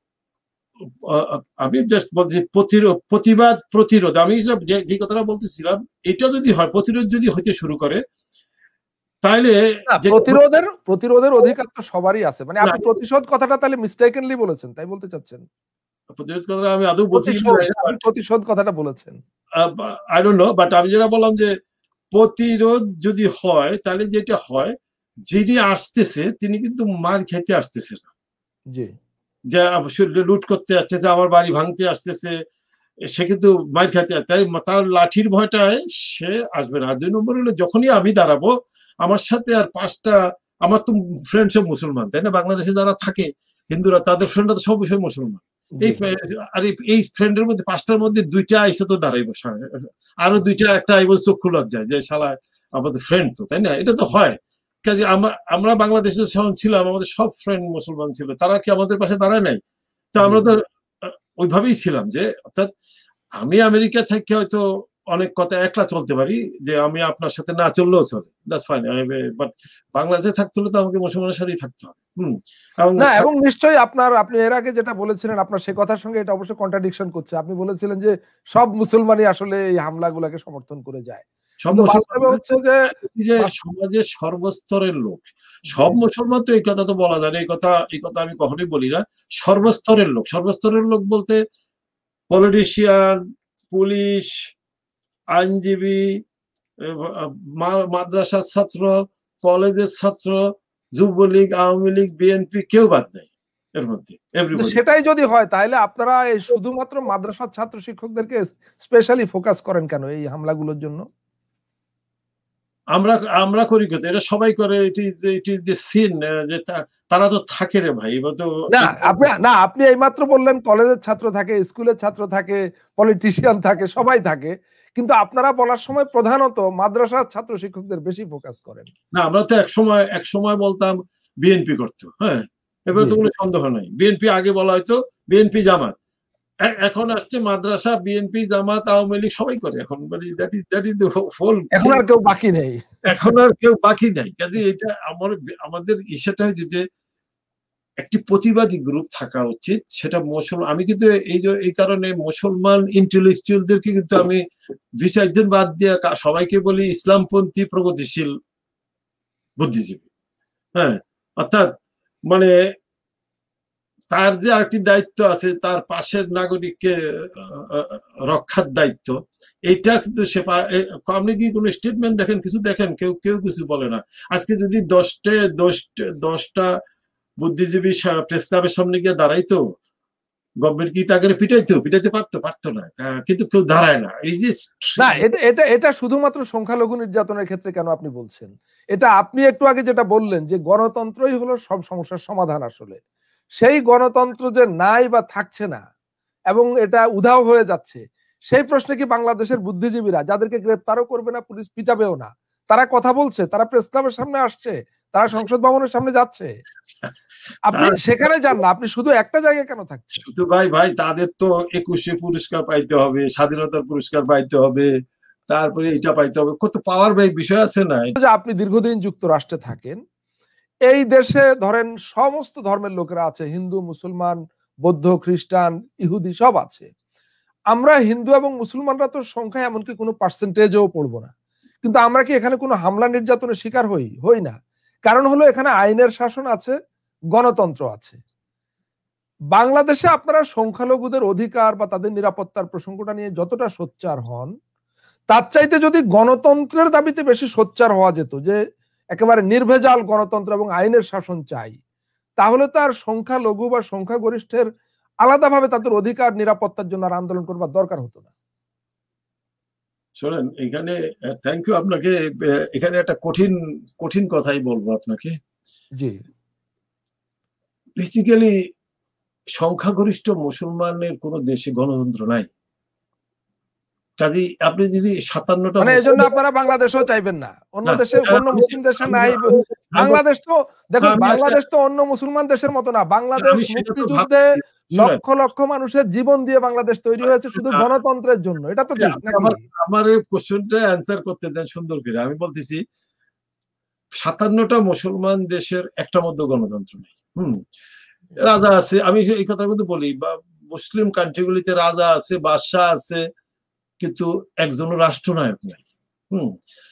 আমি জাস্ট বলছি প্রতিরোধ, প্রতিবাদ, প্রতিরোধ। আমি যে কথাটা বলতেছিলাম, এটা যদি হয়, প্রতিরোধ যদি হইতে শুরু করে, তাহলে প্রতিরোধের প্রতিরোধের অধিকার তো সবারই আছে। মানে আপনি প্রতিশোধ কথাটা তাহলে মিস্টেকেনলি বলেছেন, তাই বলতে চাচ্ছেন? প্রতিরোধ কথাটা আমি আদৌ বলছি প্রতিশোধ কথাটা বলেছেন, আই ডোন্ট নো, বাট আমি যেটা বললাম যে প্রতিরোধ যদি হয়, তাহলে যেটা হয়, যিনি আসতেছে তিনি কিন্তু মার খেতে আসতেছে না, জি, যে লুট করতে আসতেছে, আমার বাড়ি ভাঙতে আসতেছে, সে কিন্তু মার খেতে, তাই তার লাঠির ভয়টায় সে আসবে না। আর দুই নম্বর হলো, যখনই আমি দাঁড়াবো, আমার সাথে আর পাঁচটা, আমার তো ফ্রেন্ড সব মুসলমান, তাই না? বাংলাদেশে যারা থাকে হিন্দুরা, তাদের ফ্রেন্ডরা তো সব বিষয় মুসলমান। এই আর এই ফ্রেন্ডের মধ্যে পাঁচটার মধ্যে দুইটা আইসে তো দাঁড়াইবো, আরো দুইটা একটা আইব চক্ষু লজ্জায় যে শালা আমাদের ফ্রেন্ড তো, তাই না? এটা তো হয়। কাজে আমরা বাংলাদেশে যখন ছিলাম, আমাদের সব ফ্রেন্ড মুসলমান ছিল, তারা কি আমাদের পাশে দাঁড়ায় নাই? তো আমরা তো ওইভাবেই ছিলাম যে, অর্থাৎ আমি আমেরিকা থেকে হয়তো অনেক কথা একলা চলতে পারি, যে আমি আপনার সাথে না চললেও চলে, দ্যাটস ফাইন, বাট বাংলাদেশে থাকতে হলে তো আমাকে মুসলমানের সাথেই থাকতে হবে। হুম, না, এবং নিশ্চয়ই আপনার আপনি এর আগে যেটা বলেছিলেন, আপনার সে কথার সঙ্গে এটা অবশ্যই কন্ট্রাডিকশন করছে। আপনি বলেছিলেন যে সব মুসলমানই আসলে এই হামলাগুলোকে সমর্থন করে যায়। হচ্ছে যে সমাজের সর্বস্তরের লোক, সব মুসলমান তো এই কথা তো বলা যায় না, এই কথা এই কথা আমি কখনোই বলি না। সর্বস্তরের লোক, সর্বস্তরের লোক বলতে পলিটিশিয়ান, পুলিশ, আইনজীবী, মাদ্রাসার ছাত্র, কলেজের ছাত্র, যুবলীগ, আওয়ামী লীগ, বিএনপি কেউ বাদ নেই এর মধ্যে। সেটাই যদি হয় তাহলে আপনারা এই শুধুমাত্র মাদ্রাসার ছাত্র শিক্ষকদেরকে স্পেশালি ফোকাস করেন কেন এই হামলাগুলোর জন্য? আমরা আমরা করি কথা, এটা সবাই করে। It is it is the scene যে তারা তো থাকে রে ভাই। না আপনি না আপনি এইমাত্র বললেন কলেজের ছাত্র থাকে, স্কুলের ছাত্র থাকে, পলিটিশিয়ান থাকে, সবাই থাকে, কিন্তু আপনারা বলার সময় প্রধানত মাদ্রাসার ছাত্র শিক্ষকদের বেশি ফোকাস করেন। না আমরা তো এক সময় এক সময় বলতাম বিএনপি করতো, হ্যাঁ, এবার তো কোনো সন্দেহ নাই। বিএনপি আগে বলা হয়তো বিএনপি জামাত, এখন আসছে মাদ্রাসা, বিএনপি জামাত, আওয়ামী লীগ সবাই করে এখন। মানে that is that is the whole. এখন আর কেউ বাকি নেই, এখন আর কেউ বাকি নাই। কাজে এটা আমার আমাদের ইচ্ছাটা হয়েছে যে একটি প্রতিবাদী গ্রুপ থাকা উচিত। সেটা মুসলমান, আমি কিন্তু এই এই কারণে মুসলমান ইন্টেলেকচুয়ালদেরকে কিন্তু আমি দুই চারজন বাদ দিয়ে সবাইকে বলি ইসলামপন্থী প্রগতিশীল বুদ্ধিজীবী। হ্যাঁ, অর্থাৎ মানে তার যে আরেকটি দায়িত্ব আছে, তার পাশের নাগরিককে রক্ষার দায়িত্ব, এইটা কিন্তু সে আপনি কি কোনো স্টেটমেন্ট দেখেন, কিছু দেখেন, কেউ কেউ কিছু বলে না। আজকে যদি দশটা দশটা দশটা বুদ্ধিজীবী প্রেস ক্লাবের সামনে গিয়ে দাঁড়াইতো, গভর্নমেন্ট কি তাকে পিটাইতো? পিটাইতে পারতো? পারতো না, কিন্তু কেউ দাঁড়ায় না। এই যে না, এটা এটা এটা শুধুমাত্র সংখ্যালঘু নির্যাতনের ক্ষেত্রে কেন আপনি বলছেন? এটা আপনি একটু আগে যেটা বললেন যে গণতন্ত্রই হলো সব সমস্যার সমাধান। আসলে সেই গণতন্ত্র যে নাই বা থাকছে না এবং এটা উধাও হয়ে যাচ্ছে, সেই প্রশ্নে কি বাংলাদেশের বুদ্ধিজীবীরা, যাদেরকে গ্রেপ্তারও করবে না, পুলিশ পিটাবেও না, তারা কথা বলছে? তারা প্রেস ক্লাবের সামনে আসছে? তারা সংসদ ভবনের সামনে যাচ্ছে? আপনি সেখানে যান না, আপনি শুধু একটা জায়গায় কেন থাকছেন? শুধু ভাই ভাই তাদের তো একুশে পুরস্কার পাইতে হবে, স্বাধীনতার পুরস্কার পাইতে হবে, তারপরে এটা পাইতে হবে, কত পাওয়ার ভাই বিষয় আছে না? আপনি দীর্ঘদিন যুক্তরাষ্ট্রে থাকেন, এই দেশে ধরেন সমস্ত ধর্মের লোকেরা আছে, হিন্দু, মুসলমান, বৌদ্ধ, খ্রিস্টান, ইহুদি সব আছে। আমরা হিন্দু এবং মুসলমানরা তো সংখ্যায় এমনকি কোনো পার্সেন্টেজও পড়বো না, কিন্তু আমরা কি এখানে কোনো হামলা নির্যাতনের শিকার হই? হই না। কারণ হলো এখানে আইনের শাসন আছে, গণতন্ত্র আছে। বাংলাদেশে আপনারা সংখ্যালঘুদের অধিকার বা তাদের নিরাপত্তার প্রসঙ্গটা নিয়ে যতটা সোচ্চার হন, তার চাইতে যদি গণতন্ত্রের দাবিতে বেশি সোচ্চার হওয়া যেত, যে একেবারে নির্ভেজাল গণতন্ত্র এবং আইনের শাসন চাই, তাহলে তো আর সংখ্যালঘু বা সংখ্যাগরিষ্ঠের আলাদাভাবে তাদের অধিকার নিরাপত্তার জন্য আর আন্দোলন করবার দরকার হতো না। শোনেন, এখানে থ্যাংক ইউ আপনাকে। এখানে একটা কঠিন কঠিন কথাই বলবো আপনাকে। জি, বেসিক্যালি সংখ্যাগরিষ্ঠ মুসলমানের কোন দেশে গণতন্ত্র নাই। কাজেই আপনি যদি সাতান্নটা, মানে এই জন্য আপনারা বাংলাদেশও চাইবেন না, অন্য দেশে, অন্য মুসলিম দেশে নাই। বাংলাদেশ তো দেখুন, বাংলাদেশ তো অন্য মুসলমান দেশের মতো না। বাংলাদেশ মুক্তিযুদ্ধে লক্ষ লক্ষ মানুষের জীবন দিয়ে বাংলাদেশ তৈরি হয়েছে শুধু গণতন্ত্রের জন্য। এটা তো ঠিক নাকি? আমার এই কোশ্চেনটা অ্যান্সার করতে দেন সুন্দর করে। আমি বলতেছি সাতান্নটা মুসলমান দেশের একটা মধ্যে গণতন্ত্র নেই। হুম, রাজা আছে, আমি এই কথা কিন্তু বলি, বা মুসলিম কান্ট্রিগুলিতে রাজা আছে, বাদশাহ আছে, কিন্তু একজনও রাষ্ট্রনায়ক নাই। হুম,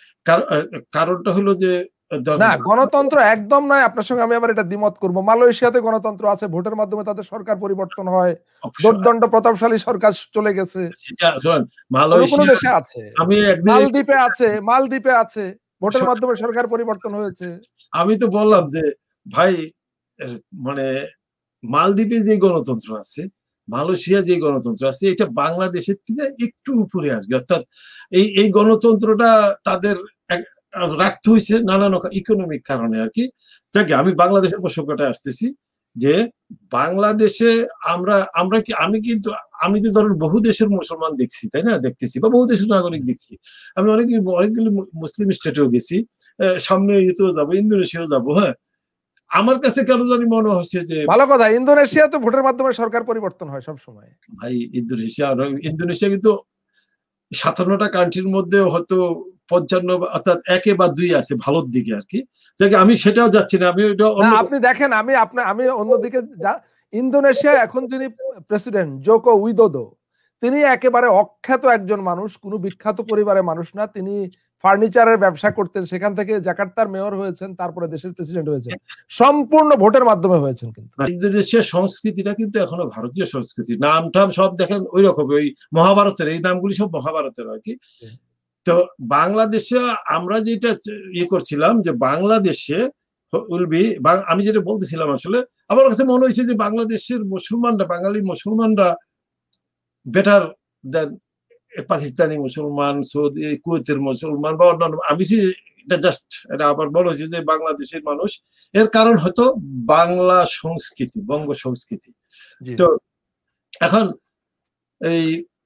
কারণটা হলো যে না, গণতন্ত্র একদম নয়। আপনার সঙ্গে আমি আবার এটা দ্বিমত করব। মালয়েশিয়াতে গণতন্ত্র আছে, ভোটের মাধ্যমে তাদের সরকার পরিবর্তন হয়, দুর্দণ্ড প্রতাপশালী সরকার চলে গেছে। মালয়েশিয়া দেশে আছে, মালদ্বীপে আছে, মালদ্বীপে আছে, ভোটের মাধ্যমে সরকার পরিবর্তন হয়েছে। আমি তো বললাম যে ভাই, মানে মালদ্বীপে যে গণতন্ত্র আছে, মালয়েশিয়া যে গণতন্ত্র আছে, এটা বাংলাদেশের থেকে একটু উপরে আসবে। অর্থাৎ এই এই গণতন্ত্রটা তাদের রাখতে হয়েছে নানান ইকোনমিক কারণে আর কি। যাকে আমি বাংলাদেশের প্রসঙ্গটা আসতেছি, যে বাংলাদেশে আমরা আমরা কি আমি কিন্তু আমি তো ধরেন বহু দেশের মুসলমান দেখছি, তাই না, দেখতেছি, বা বহু দেশের নাগরিক দেখছি। আমি অনেক অনেকগুলি মুসলিম স্টেটেও গেছি, সামনে ইয়েতেও যাবো, ইন্দোনেশিয়াও যাবো। হ্যাঁ, আমার কাছে কেন জানি মনে হচ্ছে যে ভালো কথা, ইন্দোনেশিয়া তো ভোটের মাধ্যমে সরকার পরিবর্তন হয় সব সময়। ভাই ইন্দোনেশিয়া ইন্দোনেশিয়া কিন্তু সাতান্নটা কান্ট্রির মধ্যে হয়তো পঞ্চান্ন, অর্থাৎ একে বা দুই আছে ভালোর দিকে আর কি। আমি সেটাও যাচ্ছি না, আমি আপনি দেখেন, আমি আপনার আমি অন্যদিকে যা, ইন্দোনেশিয়া এখন যিনি প্রেসিডেন্ট জোকো উইদোদো, তিনি একেবারে অখ্যাত একজন মানুষ, কোনো বিখ্যাত পরিবারের মানুষ না। তিনি ফার্নিচারের ব্যবসা করতেন, সেখান থেকে জাকার্তার মেয়র হয়েছেন, তারপরে দেশের প্রেসিডেন্ট হয়েছেন, সম্পূর্ণ ভোটের মাধ্যমে হয়েছেন। কিন্তু ইন্দোনেশিয়ার সংস্কৃতিটা কিন্তু এখনো ভারতীয় সংস্কৃতি, নাম টাম সব দেখেন ওই রকম, ওই মহাভারতের এই নামগুলি সব মহাভারতের আর কি। তো বাংলাদেশে আমরা যেটা ইয়ে করছিলাম যে বাংলাদেশে উলবি, আমি যেটা বলতেছিলাম আসলে আমার কাছে মনে হয়েছে যে বাংলাদেশের মুসলমানরা, বাঙালি মুসলমানরা বেটার দেন পাকিস্তানি মুসলমান, সৌদি কুয়েতের মুসলমান বা অন্যান্য। আমি এটা জাস্ট এটা আবার বলা হয়েছে যে বাংলাদেশের মানুষ, এর কারণ হয়তো বাংলা সংস্কৃতি, বঙ্গ সংস্কৃতি। তো এখন এই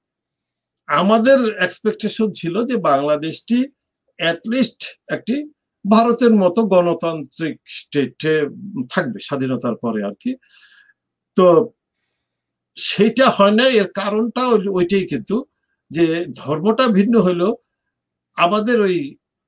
আমাদের এক্সপেকটেশন ছিল যে বাংলাদেশটি অ্যাটলিস্ট একটি ভারতের মতো গণতান্ত্রিক স্টেটে থাকবে স্বাধীনতার পরে আর কি। তো সেটা হয় না, এর কারণটা ওইটাই কিন্তু যে ধর্মটা ভিন্ন হইলো, আমাদের ওই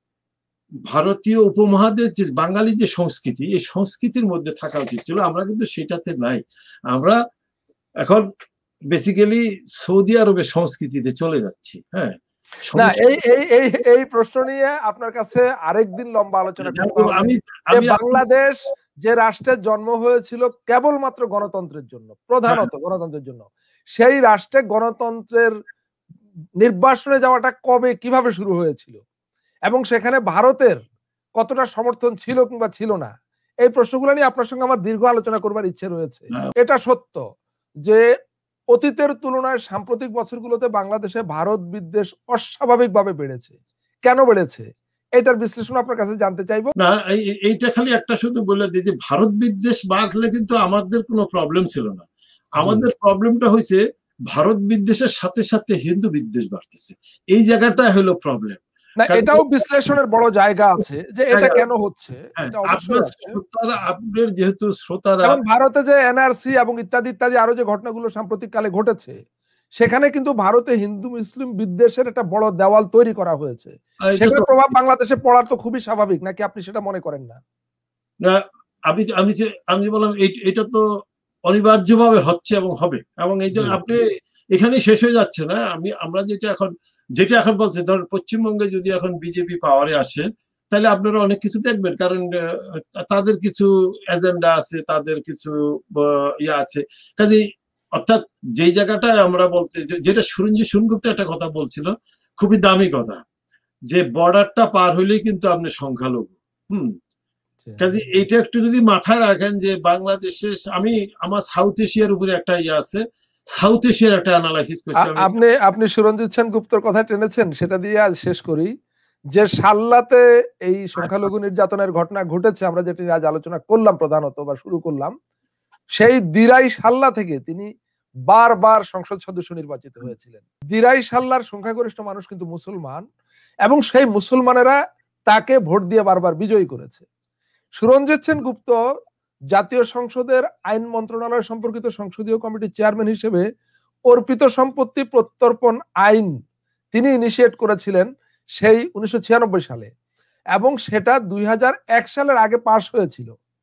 ভারতীয় উপমহাদেশ যে বাঙালি যে সংস্কৃতি, এই সংস্কৃতির মধ্যে থাকা উচিত ছিল, আমরা কিন্তু সেটাতে নাই। আমরা এখন বেসিক্যালি সৌদি আরবের সংস্কৃতিতে চলে যাচ্ছি। হ্যাঁ, না এই এই এই এই প্রশ্ন নিয়ে আপনার কাছে আরেকদিন লম্বা আলোচনা করতে হবে। আমি বাংলাদেশ যে রাষ্ট্রের জন্ম হয়েছিল কেবলমাত্র গণতন্ত্রের জন্য, প্রধানত গণতন্ত্রের জন্য, সেই রাষ্ট্রে গণতন্ত্রের নির্বাসনে যাওয়াটা কবে কিভাবে শুরু হয়েছিল এবং সেখানে ভারতের কতটা সমর্থন ছিল কিংবা ছিল না, এই প্রশ্নগুলো নিয়ে আপনার সঙ্গে আমার দীর্ঘ আলোচনা করবার ইচ্ছে রয়েছে। এটা সত্য যে অতীতের তুলনায় সাম্প্রতিক বছরগুলোতে বাংলাদেশে ভারত বিদ্বেষ অস্বাভাবিকভাবে বেড়েছে। কেন বেড়েছে এটার বিশ্লেষণ আপনার কাছে জানতে চাইবো। না, এইটা খালি একটা শুধু বলে দিই যে ভারত বিদ্বেষ বাড়লে কিন্তু আমাদের কোনো প্রবলেম ছিল না। আমাদের প্রবলেমটা হয়েছে ভারত বিদ্বেষের সাথে সাথে হিন্দু বিদ্বেষ বাড়তেছে, এই জায়গাটা হলো প্রবলেম। না, এটাও বিশ্লেষণের বড় জায়গা আছে যে এটা কেন হচ্ছে। আপনার যেহেতু শ্রোতারা, ভারতে যে এনআরসি এবং ইত্যাদি ইত্যাদি আরো যে ঘটনাগুলো সাম্প্রতিক কালে ঘটেছে, সেখানে কিন্তু ভারতে হিন্দু মুসলিম বিদ্বেষের একটা বড় দেওয়াল তৈরি করা হয়েছে, সেটার প্রভাব বাংলাদেশে পড়ার তো খুবই স্বাভাবিক, নাকি আপনি সেটা মনে করেন না? না, আমি আমি যে আমি বললাম এটা তো অনিবার্যভাবে হচ্ছে এবং হবে, এবং এই জন্য আপনি এখানে শেষ হয়ে যাচ্ছে না। আমি আমরা যেটা এখন যেটা এখন বলছি, ধরেন পশ্চিমবঙ্গে যদি এখন বিজেপি পাওয়ারে আসে তাহলে আপনারা অনেক কিছু দেখবেন, কারণ তাদের কিছু এজেন্ডা আছে, তাদের কিছু ইয়ে আছে। কাজে অর্থাৎ যেই জায়গাটায় আমরা বলতে, যেটা সুরঞ্জিত সেনগুপ্ত একটা কথা বলছিল, খুবই দামি কথা, যে বর্ডারটা পার হইলেই কিন্তু আপনি সংখ্যালঘু। হুম কাজে এইটা একটু যদি মাথায় রাখেন যে বাংলাদেশে, আমি আমার সাউথ এশিয়ার উপরে একটা ইয়ে আছে, সাউথ এশিয়ার একটা অ্যানালাইসিস করছি। আপনি আপনি সুরঞ্জিত সেনগুপ্তর কথা টেনেছেন, সেটা দিয়ে আজ শেষ করি। যে সাল্লাতে এই সংখ্যালঘু নির্যাতনের ঘটনা ঘটেছে, আমরা যেটি আজ আলোচনা করলাম প্রধানত বা শুরু করলাম, সেই দিরাই সাল্লা থেকে তিনি বারবার সংসদ সদস্য নির্বাচিত হয়েছিলেন। দিরাই সাল্লার সংখ্যাগরিষ্ঠ মানুষ কিন্তু মুসলমান, এবং সেই মুসলমানেরা তাকে ভোট দিয়ে বারবার বিজয়ী করেছে। সুরঞ্জিত সেনগুপ্ত জাতীয় সংসদের আইন মন্ত্রণালয় সম্পর্কিত সংসদীয় কমিটির চেয়ারম্যান হিসেবে অর্পিত সম্পত্তি প্রত্যর্পণ আইন তিনি ইনিশিয়েট করেছিলেন সেই উনিশশো ছিয়ানব্বই সালে, এবং সেটা দুই হাজার এক সালের আগে পাশ হয়েছিল।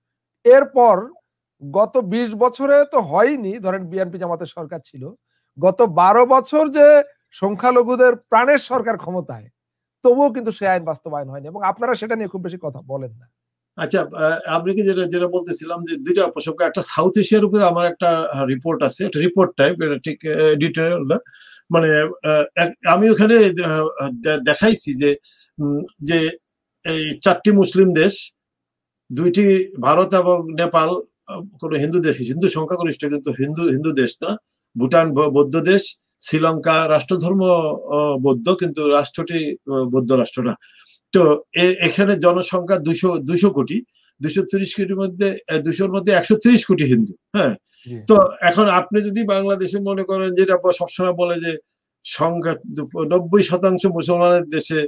এরপর গত বিশ বছরে তো হয়নি, ধরেন বিএনপি জামাতের সরকার ছিল, গত বারো বছর যে সংখ্যালঘুদের প্রাণের সরকার ক্ষমতায়, তবুও কিন্তু সে আইন বাস্তবায়ন হয়নি, এবং আপনারা সেটা নিয়ে খুব বেশি কথা বলেন না। আচ্ছা, আপনি কি যেটা যেটা বলতেছিলাম যে দুইটা প্রসঙ্গ, একটা সাউথ এশিয়ার উপরে আমার একটা রিপোর্ট আছে, একটা রিপোর্ট টাইপ, এটা ঠিক ডিটেইল না, মানে আমি ওখানে দেখাইছি যে যে এই চারটি মুসলিম দেশ, দুইটি ভারত এবং নেপাল কোন হিন্দু দেশ, হিন্দু সংখ্যাগরিষ্ঠ কিন্তু হিন্দু হিন্দু দেশ না, ভুটান বৌদ্ধ দেশ, শ্রীলঙ্কা রাষ্ট্রধর্ম বৌদ্ধ কিন্তু রাষ্ট্রটি বৌদ্ধ রাষ্ট্র না। তো এখানে জনসংখ্যা দুশো দুশো কোটি, দুশো ত্রিশ কোটির মধ্যে দুশোর মধ্যে একশো ত্রিশ কোটি হিন্দু। হ্যাঁ, তো এখন আপনি যদি বাংলাদেশে মনে করেন, যেটা সবসময় বলে যে সংখ্যা নব্বই শতাংশ মুসলমানের দেশে,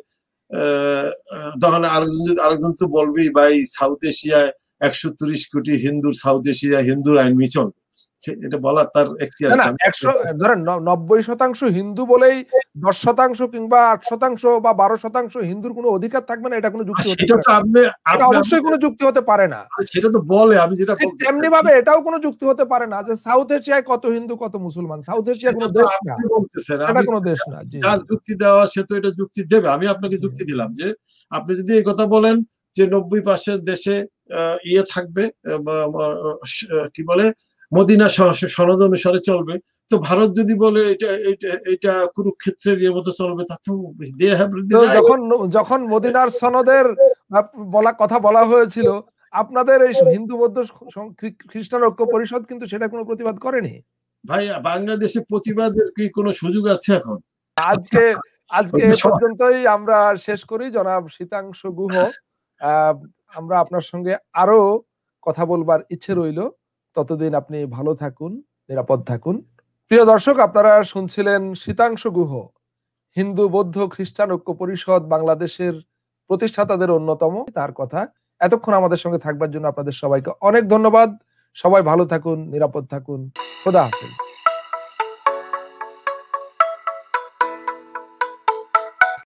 তখন আরেকজন আরেকজন তো বলবেই ভাই সাউথ এশিয়ায় একশো ত্রিশ কোটি হিন্দুর, সাউথ এশিয়া হিন্দুর আইন চলবে। এটা বলা তার এখতিয়ার না একশো ধরেন নব্বই শতাংশ হিন্দু বলেই দশ শতাংশ কিংবা আট শতাংশ বা বারো শতাংশ হিন্দুর কোনো অধিকার থাকবে না, এটা কোনো যুক্তি হতে পারে না, অবশ্যই কোনো যুক্তি হতে পারে না। সেটা তো বলে, আমি যেটা তেমনি ভাবে এটাও কোনো যুক্তি হতে পারে না যে সাউথ এশিয়ায় কত হিন্দু কত মুসলমান, সাউথ এশিয়া কোনো দেশ না, এটা কোনো দেশ না। যার যুক্তি দেওয়া সে তো এটা যুক্তি দেবে। আমি আপনাকে যুক্তি দিলাম যে আপনি যদি এই কথা বলেন যে নব্বই পার্সেন্ট দেশে ইয়ে থাকবে, কি বলে মদিনা সনদ অনুসারে চলবে, তো ভারত যদি বলে এটা এটা কুরুক্ষেত্রের ইয়ের মতো চলবে, তা তো যখন যখন মদিনার সনদের বলা কথা বলা হয়েছিল, আপনাদের এই হিন্দু বৌদ্ধ খ্রিস্টান ঐক্য পরিষদ কিন্তু সেটা কোনো প্রতিবাদ করেনি। ভাই বাংলাদেশে প্রতিবাদের কি কোনো সুযোগ আছে এখন? আজকে আজকে এ পর্যন্তই আমরা শেষ করি। জনাব শীতাংশু গুহ, আমরা আপনার সঙ্গে আরো কথা বলবার ইচ্ছে রইল। ততদিন আপনি ভালো থাকুন, নিরাপদ থাকুন। প্রিয় দর্শক, আপনারা শুনছিলেন শীতাংশু গুহ, হিন্দু বৌদ্ধ খ্রিস্টান ঐক্য পরিষদ বাংলাদেশের প্রতিষ্ঠাতাদের অন্যতম, তার কথা। এতক্ষণ আমাদের সঙ্গে থাকবার জন্য আপনাদের সবাইকে অনেক ধন্যবাদ। সবাই ভালো থাকুন, নিরাপদ থাকুন। খোদা হাফেজ।